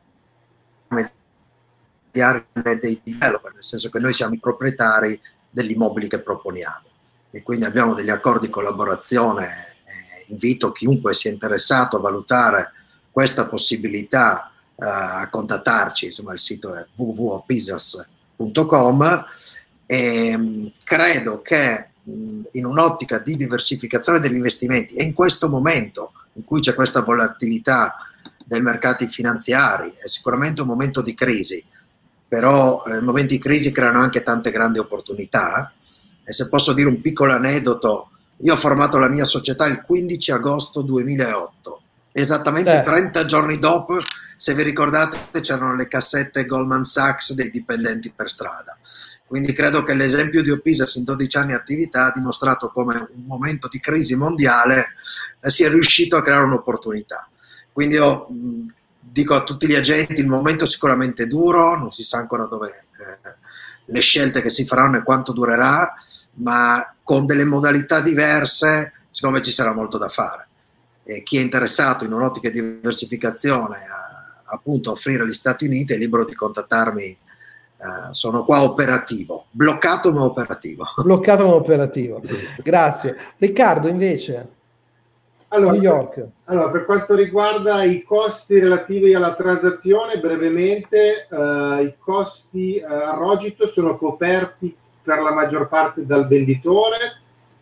né dei developer, nel senso che noi siamo i proprietari degli immobili che proponiamo e quindi abbiamo degli accordi di collaborazione. Eh, invito chiunque sia interessato a valutare questa possibilità uh, a contattarci, insomma il sito è w w w punto opisas punto com e mh, credo che mh, in un'ottica di diversificazione degli investimenti e in questo momento in cui c'è questa volatilità dei mercati finanziari, è sicuramente un momento di crisi, però eh, momenti di crisi creano anche tante grandi opportunità. E se posso dire un piccolo aneddoto, io ho formato la mia società il quindici agosto duemilaotto, esattamente eh. trenta giorni dopo, se vi ricordate, c'erano le cassette Goldman Sachs dei dipendenti per strada. Quindi credo che l'esempio di Opisas in dodici anni di attività ha dimostrato come un momento di crisi mondiale eh, sia riuscito a creare un'opportunità. Quindi io mh, dico a tutti gli agenti, il momento è sicuramente duro, non si sa ancora dove eh, le scelte che si faranno e quanto durerà, ma con delle modalità diverse, secondo me ci sarà molto da fare. E chi è interessato in un'ottica di diversificazione a, appunto a offrire agli Stati Uniti è libero di contattarmi. Uh, sono qua operativo, bloccato ma operativo. Bloccato ma operativo. Grazie. Riccardo invece. Allora, New York. Allora, per quanto riguarda i costi relativi alla transazione, brevemente, eh, i costi eh, a rogito sono coperti per la maggior parte dal venditore,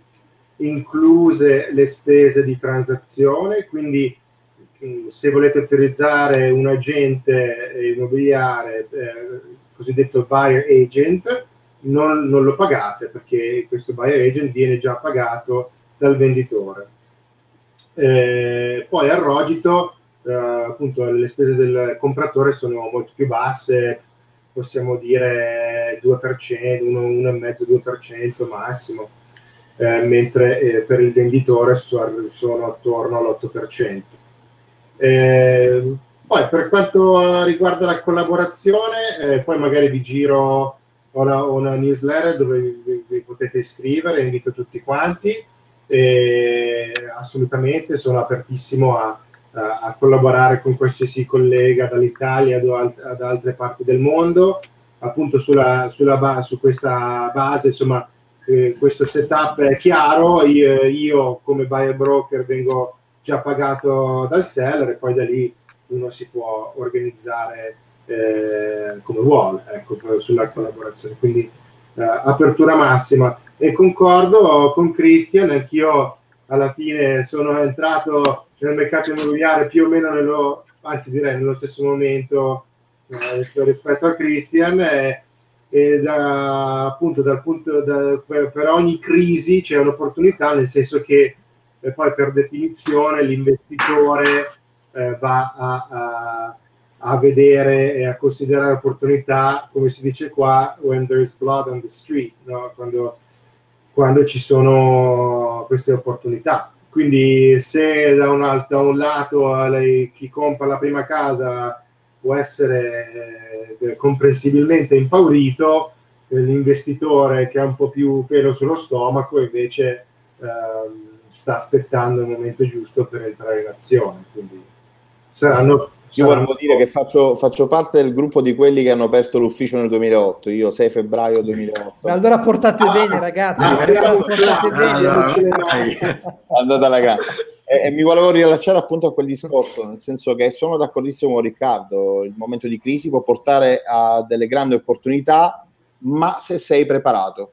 incluse le spese di transazione, quindi se volete utilizzare un agente immobiliare, eh, cosiddetto buyer agent, non, non lo pagate, perché questo buyer agent viene già pagato dal venditore. Eh, poi al rogito, eh, appunto, le spese del compratore sono molto più basse, possiamo dire due per cento, uno virgola cinque due per cento massimo, eh, mentre eh, per il venditore sono, sono attorno all'otto per cento. Eh, poi per quanto riguarda la collaborazione, eh, poi magari vi giro una, una newsletter dove vi, vi potete iscrivere, invito tutti quanti, e assolutamente sono apertissimo a, a, a collaborare con qualsiasi collega dall'Italia ad altre parti del mondo, appunto sulla, sulla su questa base, insomma, eh, questo setup è chiaro, io, io come buyer broker vengo già pagato dal seller e poi da lì uno si può organizzare eh, come vuole, ecco, sulla collaborazione, quindi eh, apertura massima. E concordo con Christian, anch'io alla fine sono entrato nel mercato immobiliare più o meno nello, anzi direi nello stesso momento eh, rispetto a Christian, e, e da, appunto dal punto da, per, per ogni crisi c'è un'opportunità, nel senso che e poi per definizione l'investitore eh, va a, a, a vedere e a considerare opportunità, come si dice qua, when there is blood on the street, no? quando, quando ci sono queste opportunità. Quindi se da un, da un lato lei, chi compra la prima casa può essere eh, comprensibilmente impaurito, eh, l'investitore che ha un po' più pelo sullo stomaco invece eh, sta aspettando il momento giusto per entrare in azione. Quindi saranno, io saranno... volevo dire che faccio, faccio parte del gruppo di quelli che hanno aperto l'ufficio nel duemilaotto, io sei febbraio duemilaotto. Allora portate ah, bene ragazzi, ah, allora portate bene, ah, andate alla gara. E, e mi volevo rilasciare appunto a quel discorso, nel senso che sono d'accordissimo con Riccardo, il momento di crisi può portare a delle grandi opportunità, ma se sei preparato.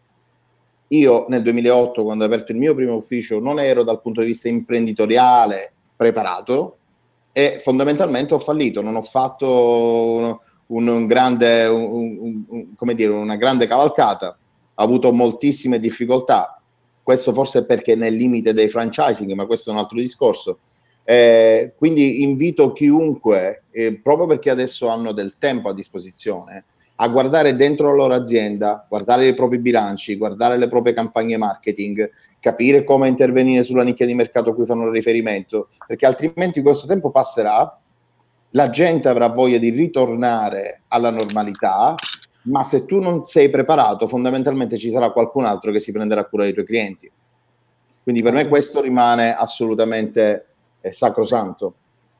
Io nel duemilaotto, quando ho aperto il mio primo ufficio, non ero dal punto di vista imprenditoriale preparato e fondamentalmente ho fallito, non ho fatto un, un grande, un, un, un, come dire, una grande cavalcata, ho avuto moltissime difficoltà, questo forse perché nel limite dei franchising, ma questo è un altro discorso. Eh, quindi invito chiunque, eh, proprio perché adesso hanno del tempo a disposizione, a guardare dentro la loro azienda, guardare i propri bilanci, guardare le proprie campagne marketing, capire come intervenire sulla nicchia di mercato a cui fanno riferimento, perché altrimenti questo tempo passerà, la gente avrà voglia di ritornare alla normalità, ma se tu non sei preparato, fondamentalmente ci sarà qualcun altro che si prenderà cura dei tuoi clienti. Quindi per me questo rimane assolutamente eh, sacrosanto.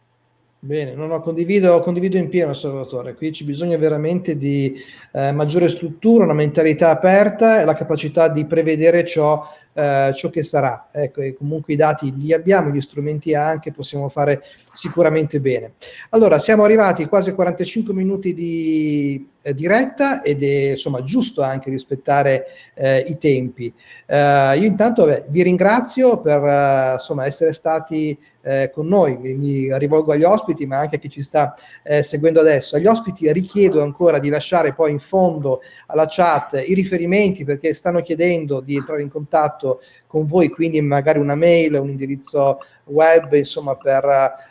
Bene, no, no, condivido, condivido in pieno, Salvatore. Qui ci bisogna veramente di eh, maggiore struttura, una mentalità aperta e la capacità di prevedere ciò, eh, ciò che sarà. Ecco, e comunque i dati li abbiamo, gli strumenti anche, possiamo fare sicuramente bene. Allora, siamo arrivati quasi a quarantacinque minuti di eh, diretta ed è insomma giusto anche rispettare eh, i tempi. Eh, io intanto beh, vi ringrazio per eh, insomma essere stati Eh, con noi, mi rivolgo agli ospiti ma anche a chi ci sta eh, seguendo adesso. Agli ospiti richiedo ancora di lasciare poi in fondo alla chat i riferimenti, perché stanno chiedendo di entrare in contatto con voi, quindi magari una mail, un indirizzo web, insomma per,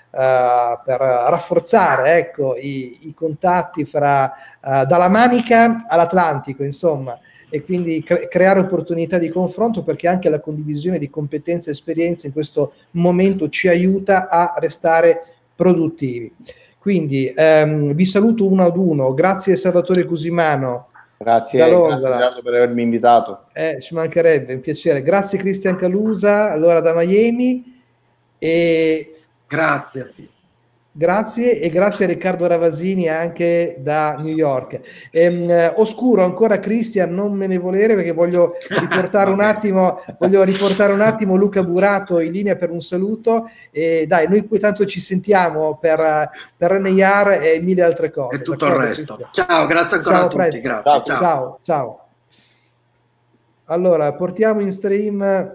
uh, per rafforzare ecco, i, i contatti fra uh, dalla Manica all'Atlantico, insomma, e quindi cre- creare opportunità di confronto, perché anche la condivisione di competenze e esperienze in questo momento ci aiuta a restare produttivi. Quindi ehm, vi saluto uno ad uno, grazie Salvatore Cusimano. Grazie, grazie Gerardo per avermi invitato. Eh, ci mancherebbe, un piacere. Grazie Christian Calusa, allora da Miami. E... Grazie. Grazie, e grazie a Riccardo Ravasini anche da New York. Ehm, oscuro ancora Cristian, non me ne volere, perché voglio riportare un attimo, voglio riportare un attimo Luca Burato in linea per un saluto. E dai, noi poi tanto ci sentiamo per, per N I R e mille altre cose. E tutto il resto. Cristian? Ciao, grazie ancora Ciao, a tutti. presto. Grazie. Ciao, Ciao. ciao, ciao. Allora, portiamo in stream.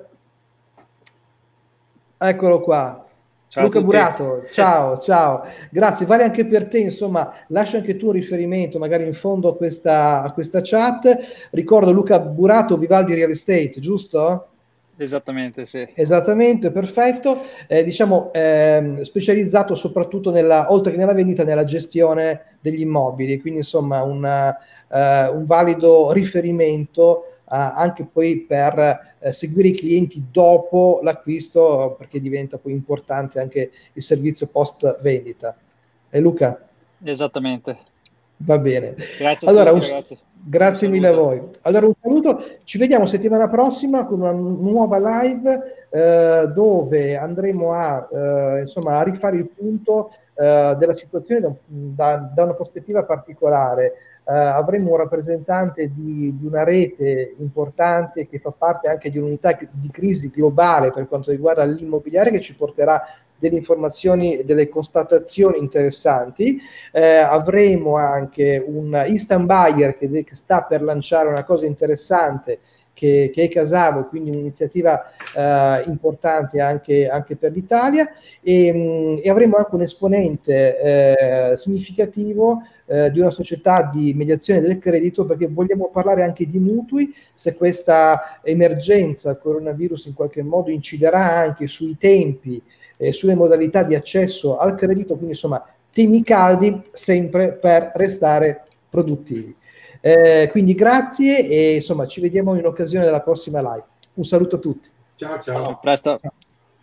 Eccolo qua. Ciao Luca a tutti. Burato, ciao, ciao, grazie, vale anche per te, insomma, lascia anche tu un riferimento magari in fondo a questa, a questa chat. Ricordo Luca Burato, Vivaldi Real Estate, giusto? Esattamente, sì. Esattamente, perfetto. Eh, diciamo, ehm, specializzato soprattutto nella, oltre che nella vendita, nella gestione degli immobili, quindi insomma una, eh, un valido riferimento Uh, anche poi per uh, seguire i clienti dopo l'acquisto, perché diventa poi importante anche il servizio post vendita. E Luca? Esattamente. Va bene. Grazie allora, a tutti, un, ragazzi. Grazie mille a voi. Allora un saluto, ci vediamo settimana prossima con una nuova live eh, dove andremo a, eh, insomma, a rifare il punto eh, della situazione da, da, da una prospettiva particolare. Uh, avremo un rappresentante di, di una rete importante che fa parte anche di un'unità di crisi globale per quanto riguarda l'immobiliare, che ci porterà delle informazioni e delle constatazioni interessanti. Eh, avremo anche un instant buyer che, che sta per lanciare una cosa interessante che, che è Casavo, quindi un'iniziativa eh, importante anche, anche per l'Italia, e, mh, e avremo anche un esponente eh, significativo eh, di una società di mediazione del credito, perché vogliamo parlare anche di mutui, se questa emergenza, il coronavirus in qualche modo inciderà anche sui tempi e sulle modalità di accesso al credito, quindi insomma temi caldi sempre per restare produttivi. Eh, quindi grazie e insomma ci vediamo in occasione della prossima live. Un saluto a tutti. Ciao, ciao. A presto. Ciao.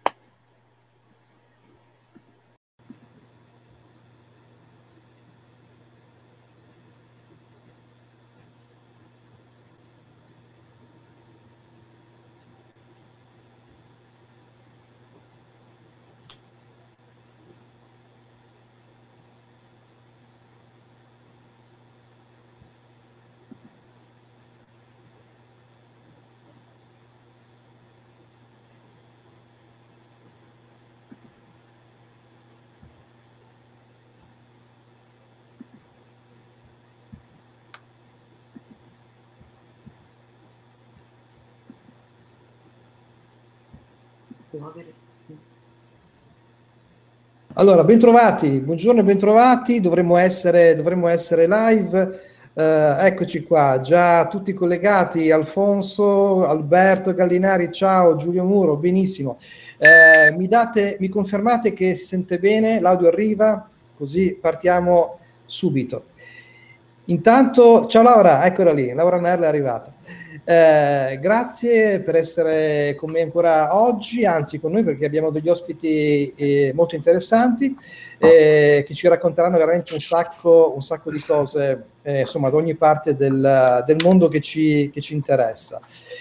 Allora, bentrovati, buongiorno e bentrovati, dovremmo essere, dovremmo essere live, eh, eccoci qua, già tutti collegati, Alfonso, Alberto Gallinari, ciao, Giulio Muro, benissimo. Eh, mi date, mi confermate che si sente bene, l'audio arriva, così partiamo subito. Intanto, ciao Laura, eccola lì, Laura Merle è arrivata. Eh, grazie per essere con me ancora oggi, anzi con noi, perché abbiamo degli ospiti eh, molto interessanti eh, che ci racconteranno veramente un sacco, un sacco di cose, eh, insomma, da ogni parte del, del mondo che ci, che ci interessa.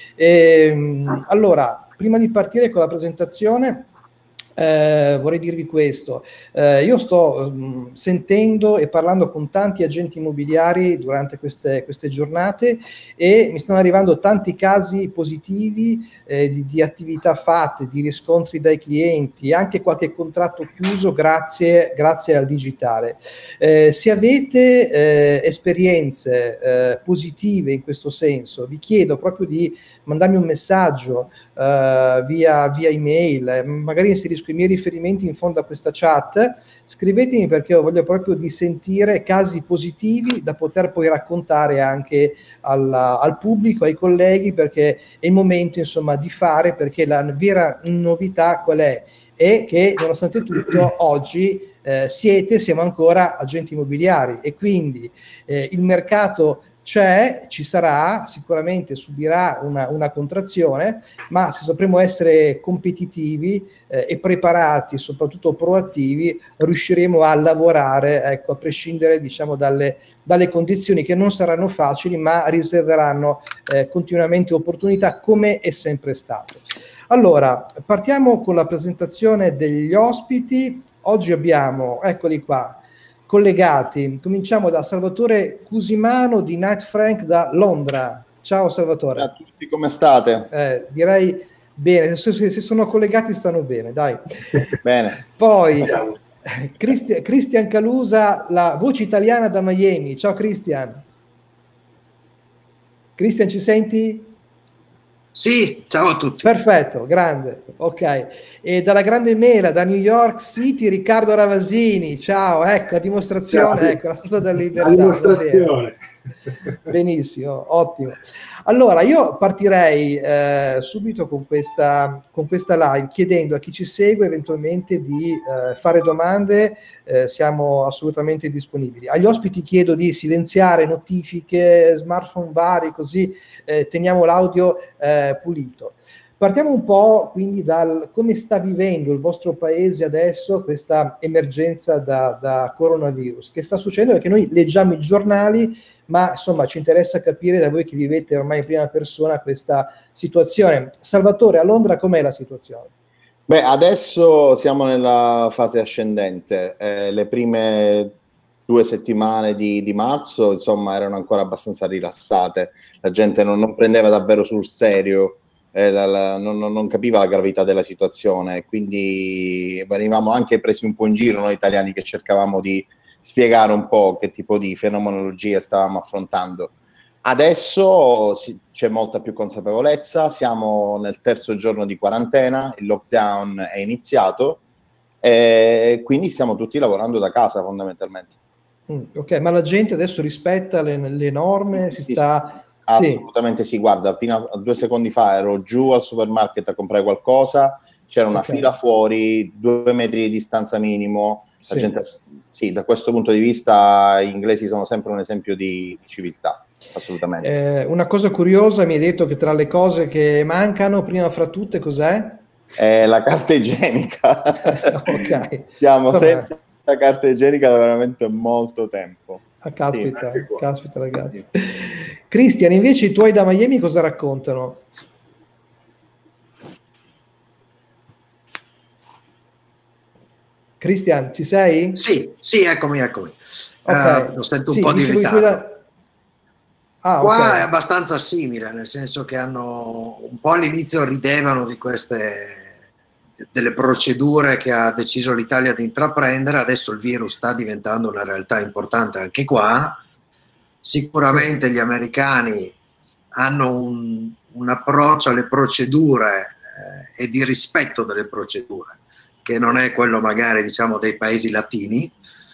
E, allora, prima di partire con la presentazione, Eh, vorrei dirvi questo. Eh, io sto mh, sentendo e parlando con tanti agenti immobiliari durante queste, queste giornate e mi stanno arrivando tanti casi positivi eh, di, di attività fatte, di riscontri dai clienti, anche qualche contratto chiuso grazie, grazie al digitale. Eh, se avete eh, esperienze eh, positive in questo senso, vi chiedo proprio di mandarmi un messaggio uh, via, via email, magari inserisco i miei riferimenti in fondo a questa chat, scrivetemi, perché io voglio proprio di sentire casi positivi da poter poi raccontare anche al, al pubblico, ai colleghi, perché è il momento insomma di fare, perché la vera novità qual è? È che nonostante tutto oggi eh, siete, siamo ancora agenti immobiliari e quindi eh, il mercato c'è, ci sarà, sicuramente subirà una, una contrazione, ma se sapremo essere competitivi eh, e preparati, soprattutto proattivi, riusciremo a lavorare, ecco, a prescindere diciamo dalle, dalle condizioni che non saranno facili, ma riserveranno eh, continuamente opportunità, come è sempre stato. Allora, partiamo con la presentazione degli ospiti. oggi abbiamo, eccoli qua, collegati. Cominciamo da Salvatore Cusimano di Knight Frank da Londra. Ciao Salvatore. Ciao a tutti, come state? Eh, direi bene, se, se sono collegati stanno bene, dai. Bene. Poi Cristian, Cristian Calusa, la voce italiana da Miami. Ciao Cristian. Cristian, ci senti? Sì, ciao a tutti. Perfetto, grande, ok. E dalla Grande Mela, da New York City, Riccardo Ravasini. Ciao, ecco, la dimostrazione, ciao. Ecco, la Statua della Libertà. La dimostrazione. Benissimo, ottimo. Allora, io partirei eh, subito con questa, con questa live, chiedendo a chi ci segue eventualmente di eh, fare domande, eh, siamo assolutamente disponibili. Agli ospiti chiedo di silenziare notifiche, smartphone vari, così eh, teniamo l'audio eh, pulito. Partiamo un po' quindi dal come sta vivendo il vostro paese adesso questa emergenza da, da coronavirus. Che sta succedendo? Perché noi leggiamo i giornali, ma insomma ci interessa capire da voi che vivete ormai in prima persona questa situazione. Salvatore, a Londra com'è la situazione? Beh, adesso siamo nella fase ascendente. Eh, le prime due settimane di, di marzo, insomma, erano ancora abbastanza rilassate. La gente non, non prendeva davvero sul serio, eh, la, la, non, non capiva la gravità della situazione, quindi venivamo anche presi un po' in giro noi italiani che cercavamo di spiegare un po' che tipo di fenomenologia stavamo affrontando. Adesso c'è molta più consapevolezza, siamo nel terzo giorno di quarantena, il lockdown è iniziato e quindi stiamo tutti lavorando da casa fondamentalmente. Mm, ok, ma la gente adesso rispetta le, le norme, si sì, sta... Assolutamente sì. sì, guarda, fino a due secondi fa ero giù al supermarket a comprare qualcosa, c'era una okay. fila fuori, due metri di distanza minimo, la sì. gente, sì, da questo punto di vista gli inglesi sono sempre un esempio di civiltà, assolutamente. Eh, una cosa curiosa, mi hai detto che tra le cose che mancano, prima fra tutte, cos'è? Eh, la carta igienica. Ok. Siamo Insomma, senza la carta igienica da veramente molto tempo. Ah, caspita, sì, caspita ragazzi. Sì. Cristian, invece i tuoi da Miami cosa raccontano? Cristian, ci sei? Sì, sì, eccomi, eccomi. Okay. Uh, lo sento un sì, po' di ritardo. Da... Ah, Qua okay. è abbastanza simile, nel senso che hanno un po' all'inizio ridevano di queste delle procedure che ha deciso l'Italia di intraprendere, adesso il virus sta diventando una realtà importante anche qua. Sicuramente gli americani hanno un, un approccio alle procedure eh, e di rispetto delle procedure, che non è quello magari diciamo dei paesi latini,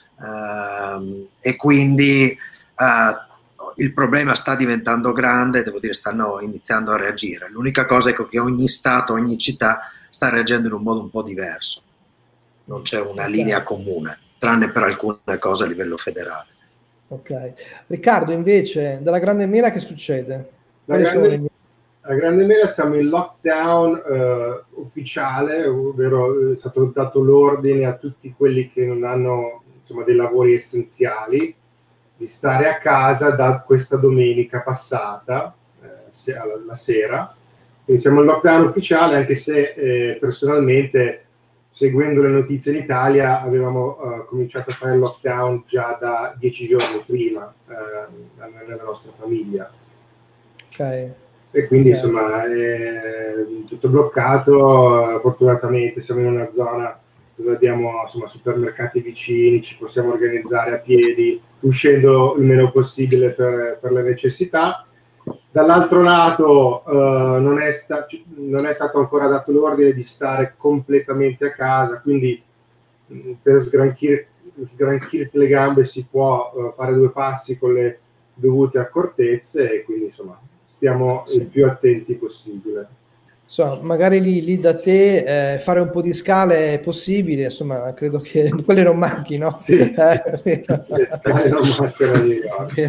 eh, e quindi eh, il problema sta diventando grande, devo dire stanno iniziando a reagire. L'unica cosa è che ogni stato, ogni città sta reagendo in un modo un po' diverso, non c'è una linea comune, tranne per alcune cose a livello federale. Ok. Riccardo, invece, dalla Grande Mela che succede? La grande, la Grande Mela siamo in lockdown eh, ufficiale, ovvero è stato dato l'ordine a tutti quelli che non hanno insomma, dei lavori essenziali di stare a casa da questa domenica passata, eh, la sera. Quindi siamo in lockdown ufficiale, anche se eh, personalmente, seguendo le notizie in Italia, avevamo uh, cominciato a fare il lockdown già da dieci giorni prima uh, nella nostra famiglia. Okay. E quindi okay. insomma è tutto bloccato. Fortunatamente siamo in una zona dove abbiamo insomma supermercati vicini, ci possiamo organizzare a piedi, uscendo il meno possibile per, per le necessità. Dall'altro lato uh, non, è sta- non è stato ancora dato l'ordine di stare completamente a casa, quindi mh, per sgranchir- sgranchirsi le gambe si può uh, fare due passi con le dovute accortezze e quindi insomma stiamo sì. il più attenti possibile. Insomma, magari lì, lì da te eh, fare un po' di scale è possibile, insomma, credo che quelle non manchino. Sì, eh, le scale non mancano di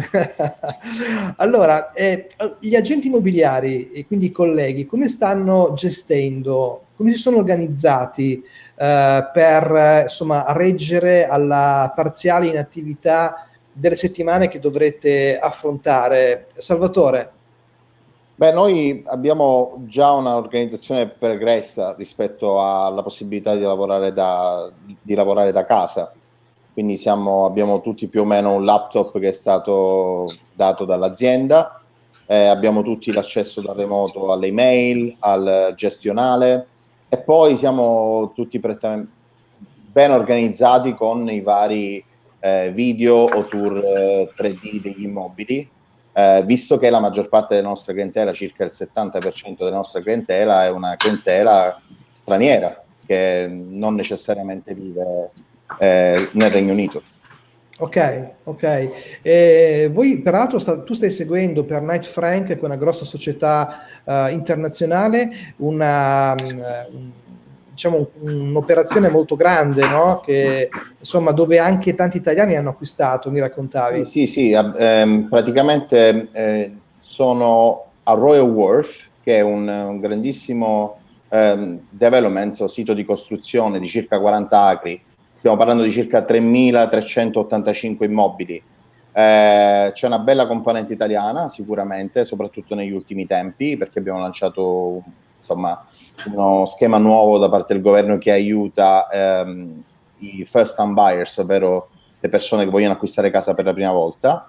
Allora, eh, gli agenti immobiliari e quindi i colleghi, come stanno gestendo, come si sono organizzati eh, per insomma, reggere alla parziale inattività delle settimane che dovrete affrontare? Salvatore? Beh, noi abbiamo già un'organizzazione pregressa rispetto alla possibilità di lavorare da, di lavorare da casa. Quindi siamo, abbiamo tutti più o meno un laptop che è stato dato dall'azienda, eh, abbiamo tutti l'accesso da remoto alle email, al gestionale, e poi siamo tutti prettamente ben organizzati con i vari eh, video o tour eh, tre D degli immobili, eh, visto che la maggior parte della nostra clientela, circa il settanta per cento della nostra clientela, è una clientela straniera che non necessariamente vive eh, nel Regno Unito. Ok, ok. Eh, voi peraltro sta, tu stai seguendo per Knight Frank, che è una grossa società uh, internazionale, una, um, diciamo, un'operazione molto grande, no? Che, insomma, dove anche tanti italiani hanno acquistato, mi raccontavi. Sì, sì, ehm, praticamente eh, sono a Royal Wharf, che è un, un grandissimo ehm, development, o sito di costruzione di circa quaranta acri. Stiamo parlando di circa tremilatrecentottantacinque immobili. Eh, c'è una bella componente italiana, sicuramente, soprattutto negli ultimi tempi, perché abbiamo lanciato insomma uno schema nuovo da parte del governo che aiuta ehm, i first time buyers, ovvero le persone che vogliono acquistare casa per la prima volta.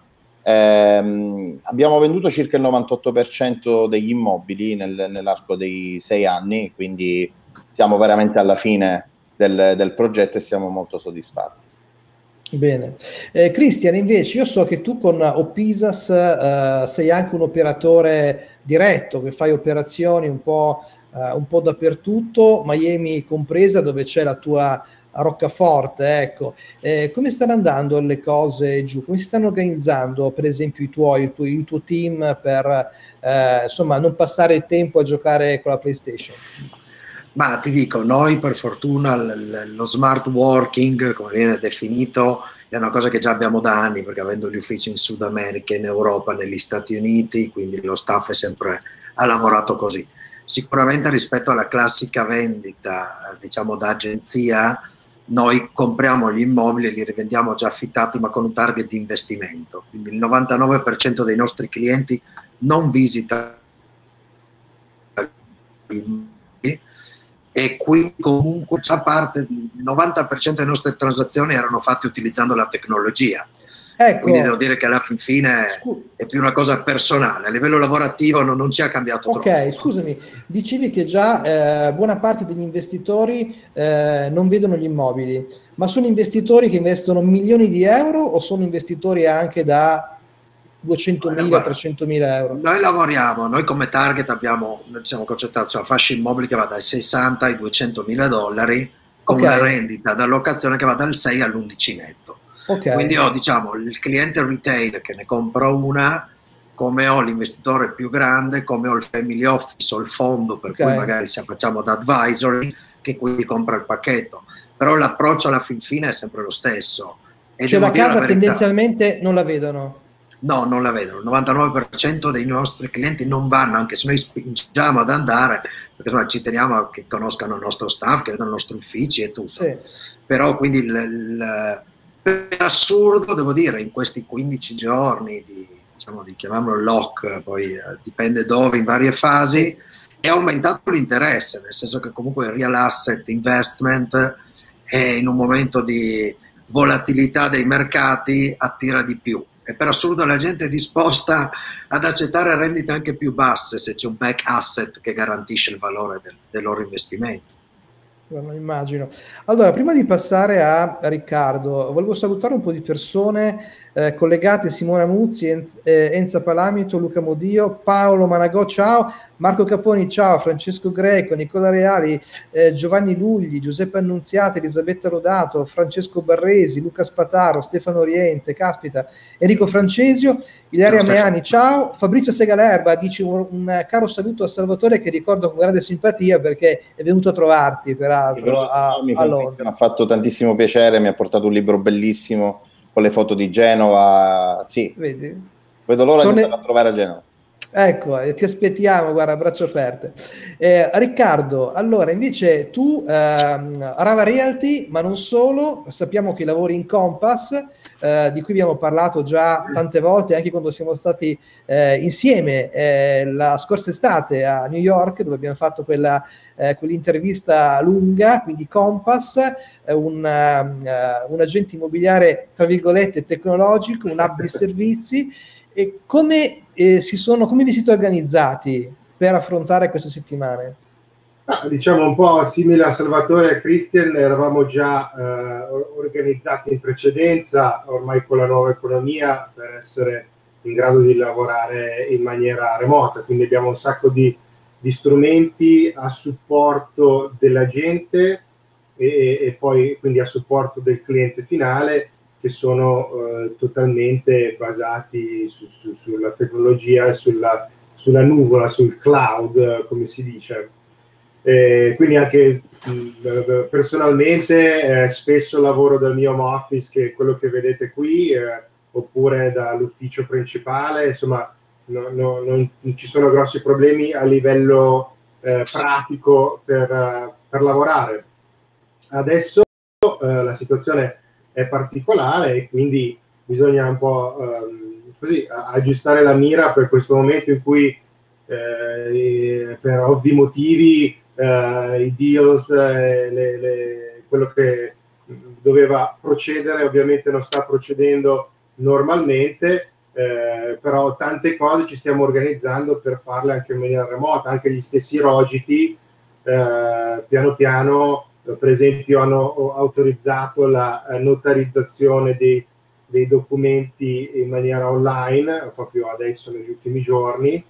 Eh, abbiamo venduto circa il novantotto per cento degli immobili nel, nell'arco dei sei anni, quindi siamo veramente alla fine Del, del progetto e siamo molto soddisfatti. Bene. Eh, Cristian, invece, io so che tu con Opisas eh, sei anche un operatore diretto, che fai operazioni un po', eh, un po' dappertutto, Miami compresa, dove c'è la tua roccaforte. Ecco. Eh, come stanno andando le cose giù? Come si stanno organizzando, per esempio, i tuoi, il tuo, il tuo team per eh, insomma, non passare il tempo a giocare con la PlayStation? Ma ti dico, noi per fortuna l- lo smart working, come viene definito, è una cosa che già abbiamo da anni, perché avendo gli uffici in Sud America, in Europa, negli Stati Uniti, quindi lo staff è sempre, ha lavorato così. Sicuramente rispetto alla classica vendita, diciamo da agenzia, noi compriamo gli immobili e li rivendiamo già affittati, ma con un target di investimento. Quindi il novantanove per cento dei nostri clienti non visita gli immobili, e qui comunque già parte, il novanta per cento delle nostre transazioni erano fatte utilizzando la tecnologia. Ecco. Quindi devo dire che alla fin fine è più una cosa personale, a livello lavorativo non, non ci ha cambiato okay, troppo. Ok, scusami, dicevi che già eh, buona parte degli investitori eh, non vedono gli immobili, ma sono investitori che investono milioni di euro o sono investitori anche da duecentomila, trecentomila euro? Noi lavoriamo, noi come target abbiamo, noi siamo concentrati sulla fascia immobili che va dai sessanta ai duecentomila dollari, con okay. una rendita da locazione che va dal sei all'undici netto. Okay. Quindi ho, diciamo, il cliente retail che ne compra una, come ho l'investitore più grande, come ho il family office o il fondo, per okay. cui magari se facciamo da advisory, che quindi compra il pacchetto. Però l'approccio alla fin fine è sempre lo stesso. E cioè la casa la tendenzialmente non la vedono? No, non la vedono. Il novantanove per cento dei nostri clienti non vanno, anche se noi spingiamo ad andare, perché insomma, ci teniamo a che conoscano il nostro staff, che vedano i nostri uffici e tutto. Sì. Però quindi il, il, per assurdo devo dire, in questi quindici giorni di, diciamo, di chiamiamolo lock, poi eh, dipende dove, in varie fasi, è aumentato l'interesse, nel senso che comunque il real asset investment è in un momento di volatilità dei mercati attira di più. E per assurdo la gente è disposta ad accettare rendite anche più basse se c'è un back asset che garantisce il valore del, del loro investimento. Immagino. Allora, prima di passare a Riccardo, volevo salutare un po' di persone eh, collegate: Simona Muzzi, Enz, eh, Enza Palamito, Luca Modio, Paolo Managò, ciao, Marco Caponi, ciao, Francesco Greco, Nicola Reali, eh, Giovanni Lugli, Giuseppe Annunziati, Elisabetta Rodato, Francesco Barresi, Luca Spataro, Stefano Oriente, caspita, Enrico Francesio, Ilaria ciao, Meani, ciao, Fabrizio Segalerba, dici un, un caro saluto a Salvatore, che ricordo con grande simpatia perché è venuto a trovarti peraltro a, a Londra. Mi ha fatto tantissimo piacere, mi ha portato un libro bellissimo con le foto di Genova, sì. Vedi? Vedo l'ora Torne... di andare a trovare a Genova. Ecco, eh, ti aspettiamo, guarda, braccio aperte. Eh, Riccardo, allora invece tu ehm, Rava Realty, ma non solo, sappiamo che lavori in Compass, eh, di cui abbiamo parlato già tante volte, anche quando siamo stati eh, insieme eh, la scorsa estate a New York, dove abbiamo fatto quella, eh, quell'intervista lunga. Quindi Compass, eh, un, eh, un agente immobiliare, tra virgolette, tecnologico, un hub di servizi. E come, eh, si sono, come vi siete organizzati per affrontare queste settimane? Ah, diciamo un po' simile a Salvatore e a Christian, eravamo già eh, organizzati in precedenza, ormai con la nuova economia, per essere in grado di lavorare in maniera remota. Quindi abbiamo un sacco di, di strumenti a supporto della gente e, e poi quindi a supporto del cliente finale, che sono eh, totalmente basati su, su, sulla tecnologia e sulla, sulla nuvola, sul cloud, come si dice. Eh, quindi anche mh, personalmente eh, spesso lavoro dal mio home office, che è quello che vedete qui, eh, oppure dall'ufficio principale. Insomma, no, no, non, non ci sono grossi problemi a livello eh, pratico per, per lavorare. Adesso eh, la situazione è particolare e quindi bisogna un po' ehm, così aggiustare la mira per questo momento in cui eh, per ovvi motivi eh, i deals, eh, le, le, quello che doveva procedere ovviamente non sta procedendo normalmente, eh, però tante cose ci stiamo organizzando per farle anche in maniera remota. Anche gli stessi Rogiti eh, piano piano, per esempio, hanno autorizzato la notarizzazione dei, dei documenti in maniera online, proprio adesso negli ultimi giorni,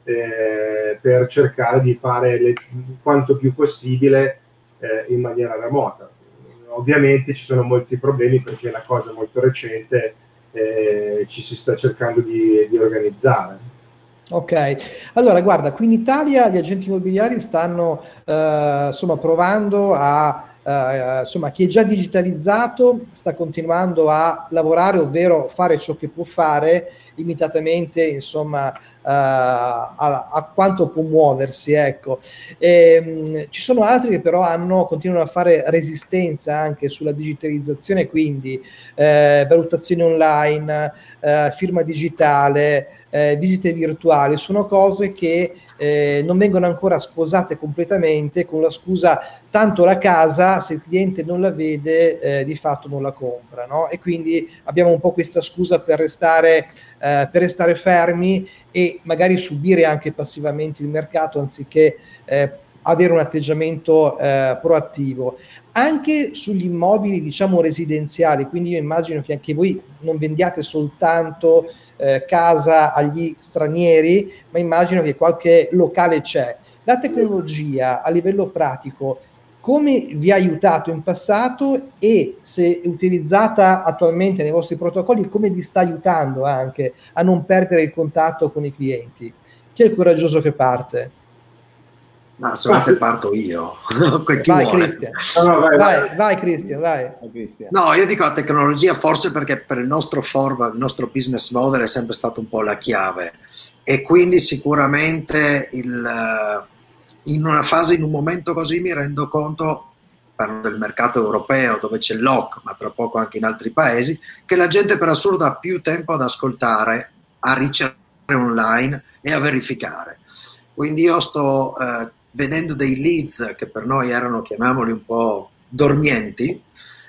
eh, per cercare di fare le, quanto più possibile eh, in maniera remota. Ovviamente ci sono molti problemi perché la cosa è molto recente, eh, ci si sta cercando di, di organizzare. Ok, allora guarda, qui in Italia gli agenti immobiliari stanno eh, insomma provando a, eh, insomma chi è già digitalizzato sta continuando a lavorare, ovvero fare ciò che può fare limitatamente, insomma, eh, a, a quanto può muoversi, ecco. E, mh, ci sono altri che però hanno, continuano a fare resistenza anche sulla digitalizzazione, quindi eh, valutazione online, eh, firma digitale, Eh, visite virtuali. Sono cose che eh, non vengono ancora sposate completamente, con la scusa tanto la casa, se il cliente non la vede, eh, di fatto non la compra, no? E quindi abbiamo un po' questa scusa per restare, eh, per restare fermi e magari subire anche passivamente il mercato anziché eh, avere un atteggiamento eh, proattivo. Anche sugli immobili, diciamo, residenziali, quindi io immagino che anche voi non vendiate soltanto eh, casa agli stranieri, ma immagino che qualche locale c'è. La tecnologia a livello pratico come vi ha aiutato in passato e se utilizzata attualmente nei vostri protocolli, come vi sta aiutando anche a non perdere il contatto con i clienti? Chi è il coraggioso che parte? Ma se no, se parto io. Chi vai, vuole? Christian. No, no, vai, vai, vai, Christian, vai. No, io dico la tecnologia forse perché per il nostro forma, il nostro business model è sempre stato un po' la chiave, e quindi sicuramente il, in una fase, in un momento così mi rendo conto, parlo del mercato europeo dove c'è l'O C, ma tra poco anche in altri paesi, che la gente per assurdo ha più tempo ad ascoltare, a ricercare online e a verificare. Quindi io sto eh, vedendo dei leads che per noi erano, chiamiamoli un po' dormienti,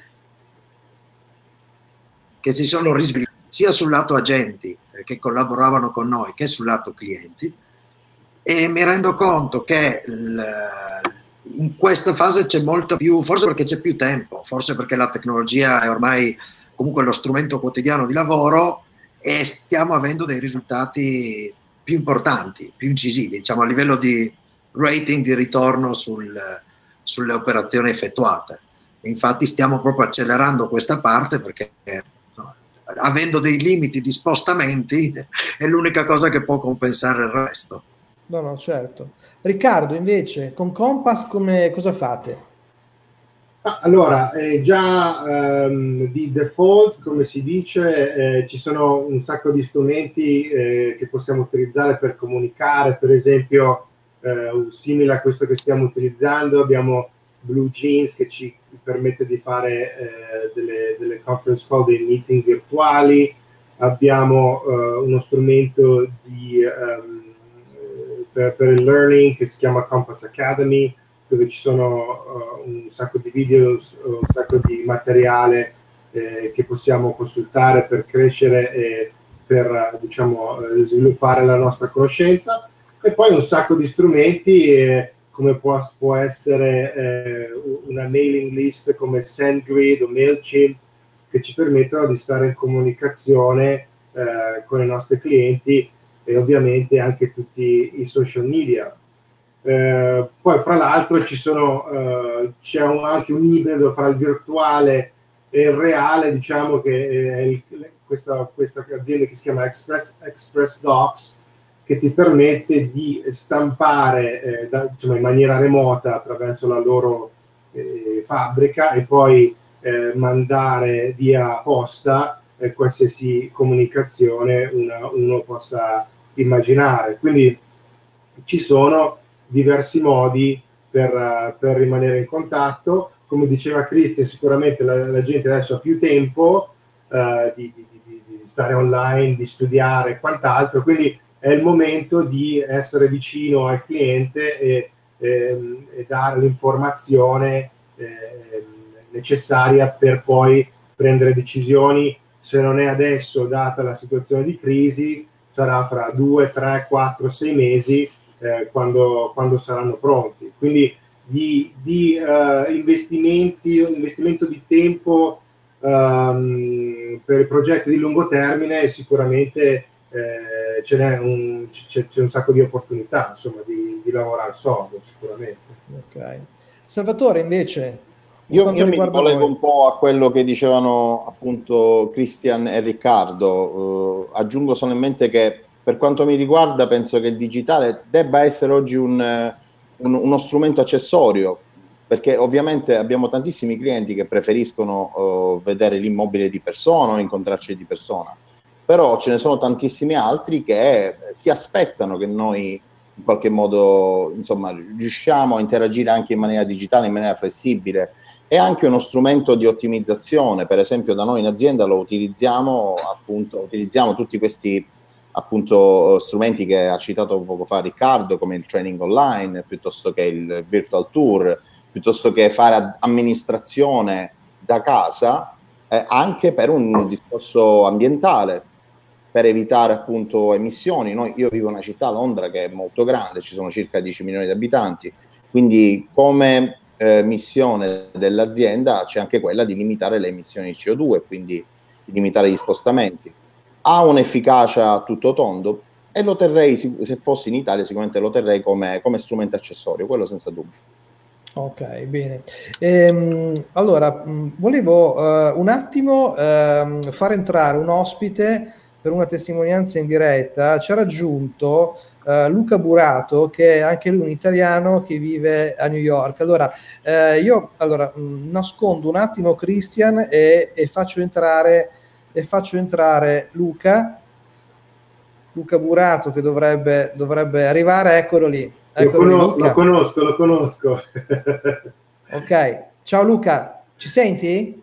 che si sono risvegliati sia sul lato agenti eh, che collaboravano con noi che sul lato clienti, e mi rendo conto che il, in questa fase c'è molto più, forse perché c'è più tempo, forse perché la tecnologia è ormai comunque lo strumento quotidiano di lavoro, e stiamo avendo dei risultati più importanti, più incisivi, diciamo a livello di rating di ritorno sul, sulle operazioni effettuate. Infatti stiamo proprio accelerando questa parte perché no, avendo dei limiti di spostamenti è l'unica cosa che può compensare il resto. No, no, certo. Riccardo, invece, con Compass come cosa fate? Allora, eh, già ehm, di default, come si dice, eh, ci sono un sacco di strumenti eh, che possiamo utilizzare per comunicare, per esempio, eh, simile a questo che stiamo utilizzando, abbiamo BlueJeans che ci permette di fare eh, delle, delle conference call, dei meeting virtuali, abbiamo eh, uno strumento di, um, per, per il learning che si chiama Compass Academy, dove ci sono uh, un sacco di video, un sacco di materiale eh, che possiamo consultare per crescere e per diciamo, eh, sviluppare la nostra conoscenza, e poi un sacco di strumenti eh, come può, può essere eh, una mailing list come SendGrid o MailChimp, che ci permettono di stare in comunicazione eh, con i nostri clienti, e ovviamente anche tutti i social media. Eh, poi fra l'altro ci sono eh, c'è un, anche un ibrido fra il virtuale e il reale, diciamo che è il, questa, questa azienda che si chiama Express, Express Docs, che ti permette di stampare eh, da, diciamo, in maniera remota attraverso la loro eh, fabbrica, e poi eh, mandare via posta eh, qualsiasi comunicazione una, uno possa immaginare. Quindi ci sono diversi modi per, per rimanere in contatto. Come diceva Cristian, sicuramente la, la gente adesso ha più tempo uh, di, di, di, di stare online, di studiare e quant'altro, quindi è il momento di essere vicino al cliente e, e, e dare l'informazione eh, necessaria per poi prendere decisioni. Se non è adesso, data la situazione di crisi, sarà fra due, tre, quattro, sei mesi eh, quando, quando saranno pronti. Quindi di, di uh, investimenti, investimento di tempo um, per progetti di lungo termine, sicuramente eh, ce n'è un, c'è, c'è un sacco di opportunità, insomma, di, di lavorare sodo, sicuramente. Ok. Salvatore, invece, io, io mi ricollego un po' a quello che dicevano appunto Cristian e Riccardo. Uh, aggiungo solamente che per quanto mi riguarda penso che il digitale debba essere oggi un, un, uno strumento accessorio, perché ovviamente abbiamo tantissimi clienti che preferiscono uh, vedere l'immobile di persona o incontrarci di persona, però ce ne sono tantissimi altri che si aspettano che noi in qualche modo insomma riusciamo a interagire anche in maniera digitale, in maniera flessibile. È anche uno strumento di ottimizzazione. Per esempio da noi in azienda lo utilizziamo, appunto, utilizziamo tutti questi appunto strumenti che ha citato poco fa Riccardo, come il training online, piuttosto che il virtual tour, piuttosto che fare amministrazione da casa, eh, anche per un discorso ambientale, per evitare appunto emissioni. Noi, io vivo in una città, Londra, che è molto grande, ci sono circa dieci milioni di abitanti, quindi come Eh, missione dell'azienda c'è anche quella di limitare le emissioni di C O due, quindi di limitare gli spostamenti. Ha un'efficacia a tutto tondo e lo terrei, se fossi in Italia sicuramente lo terrei come, come strumento accessorio, quello senza dubbio. Ok, bene. Ehm, allora, mh, volevo uh, un attimo uh, far entrare un ospite per una testimonianza in diretta. Ci ha raggiunto uh, Luca Burato, che è anche lui un italiano che vive a New York. Allora, uh, io allora, mh, nascondo un attimo Christian e, e, faccio entrare, e faccio entrare Luca, Luca Burato, che dovrebbe, dovrebbe arrivare, eccolo lì. Lo, cono- lo conosco, lo conosco. Ok, ciao Luca, ci senti?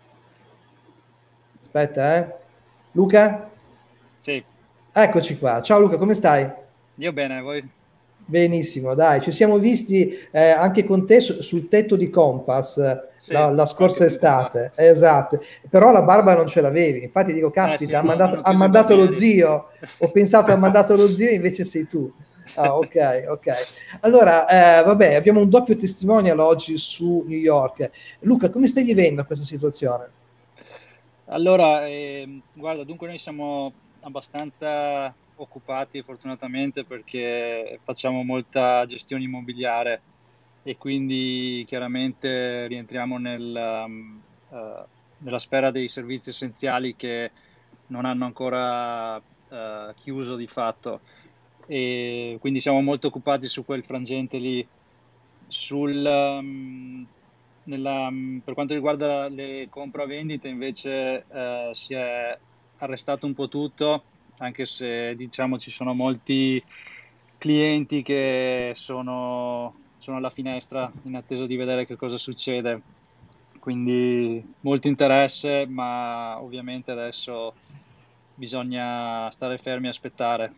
Aspetta, eh. Luca? Sì. Eccoci qua. Ciao Luca, come stai? Io bene, voi? Benissimo, dai, ci siamo visti eh, anche con te su- sul tetto di Compass sì, la, la scorsa estate, esatto, però la barba non ce l'avevi, infatti dico, caspita, eh sì, ha mandato, no, ha mandato lo zio, ho pensato ha mandato lo zio, invece sei tu. Ah, ok, ok. Allora, eh, vabbè, abbiamo un doppio testimonial oggi su New York. Luca, come stai vivendo questa situazione? Allora, eh, guarda, dunque noi siamo abbastanza occupati fortunatamente perché facciamo molta gestione immobiliare e quindi chiaramente rientriamo nel, um, uh, nella sfera dei servizi essenziali che non hanno ancora uh, chiuso di fatto, e quindi siamo molto occupati su quel frangente lì. Sul, um, nella, per quanto riguarda le compravendite invece eh, si è arrestato un po' tutto, anche se diciamo ci sono molti clienti che sono, sono alla finestra in attesa di vedere che cosa succede. Quindi molto interesse, ma ovviamente adesso bisogna stare fermi e aspettare.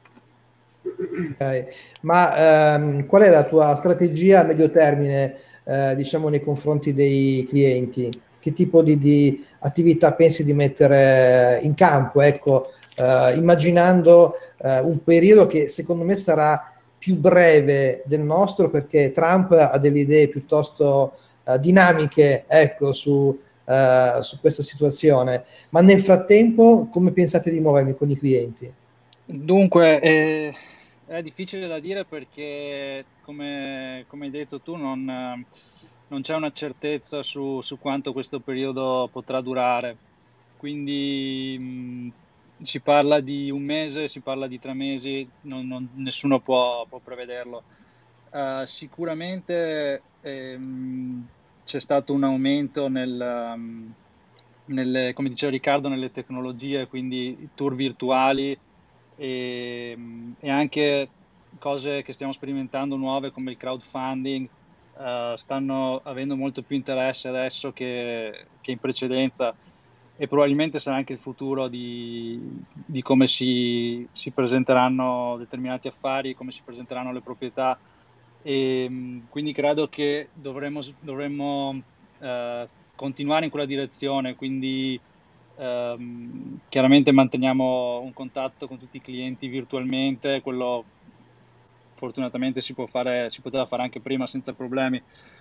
Okay. Ma ehm, qual è la tua strategia a medio termine, eh, diciamo, nei confronti dei clienti? Che tipo di, di attività pensi di mettere in campo? Ecco, eh, immaginando eh, un periodo che secondo me sarà più breve del nostro, perché Trump ha delle idee piuttosto eh, dinamiche, ecco, su, eh, su questa situazione. Ma nel frattempo, come pensate di muovervi con i clienti? Dunque, eh, è difficile da dire perché, come, come hai detto tu, non, eh, non c'è una certezza su, su quanto questo periodo potrà durare. Quindi mh, si parla di un mese, si parla di tre mesi, non- non- nessuno può, può prevederlo. Eh, sicuramente ehm, c'è stato un aumento nel, um, nelle, come diceva Riccardo, nelle tecnologie, quindi i tour virtuali e, e anche cose che stiamo sperimentando nuove come il crowdfunding, eh, stanno avendo molto più interesse adesso che, che in precedenza, e probabilmente sarà anche il futuro di, di come si, si presenteranno determinati affari, come si presenteranno le proprietà. E mh, quindi credo che dovremmo, dovremmo eh, continuare in quella direzione, quindi ehm, chiaramente manteniamo un contatto con tutti i clienti virtualmente, quello fortunatamente si può fare, si poteva fare anche prima senza problemi.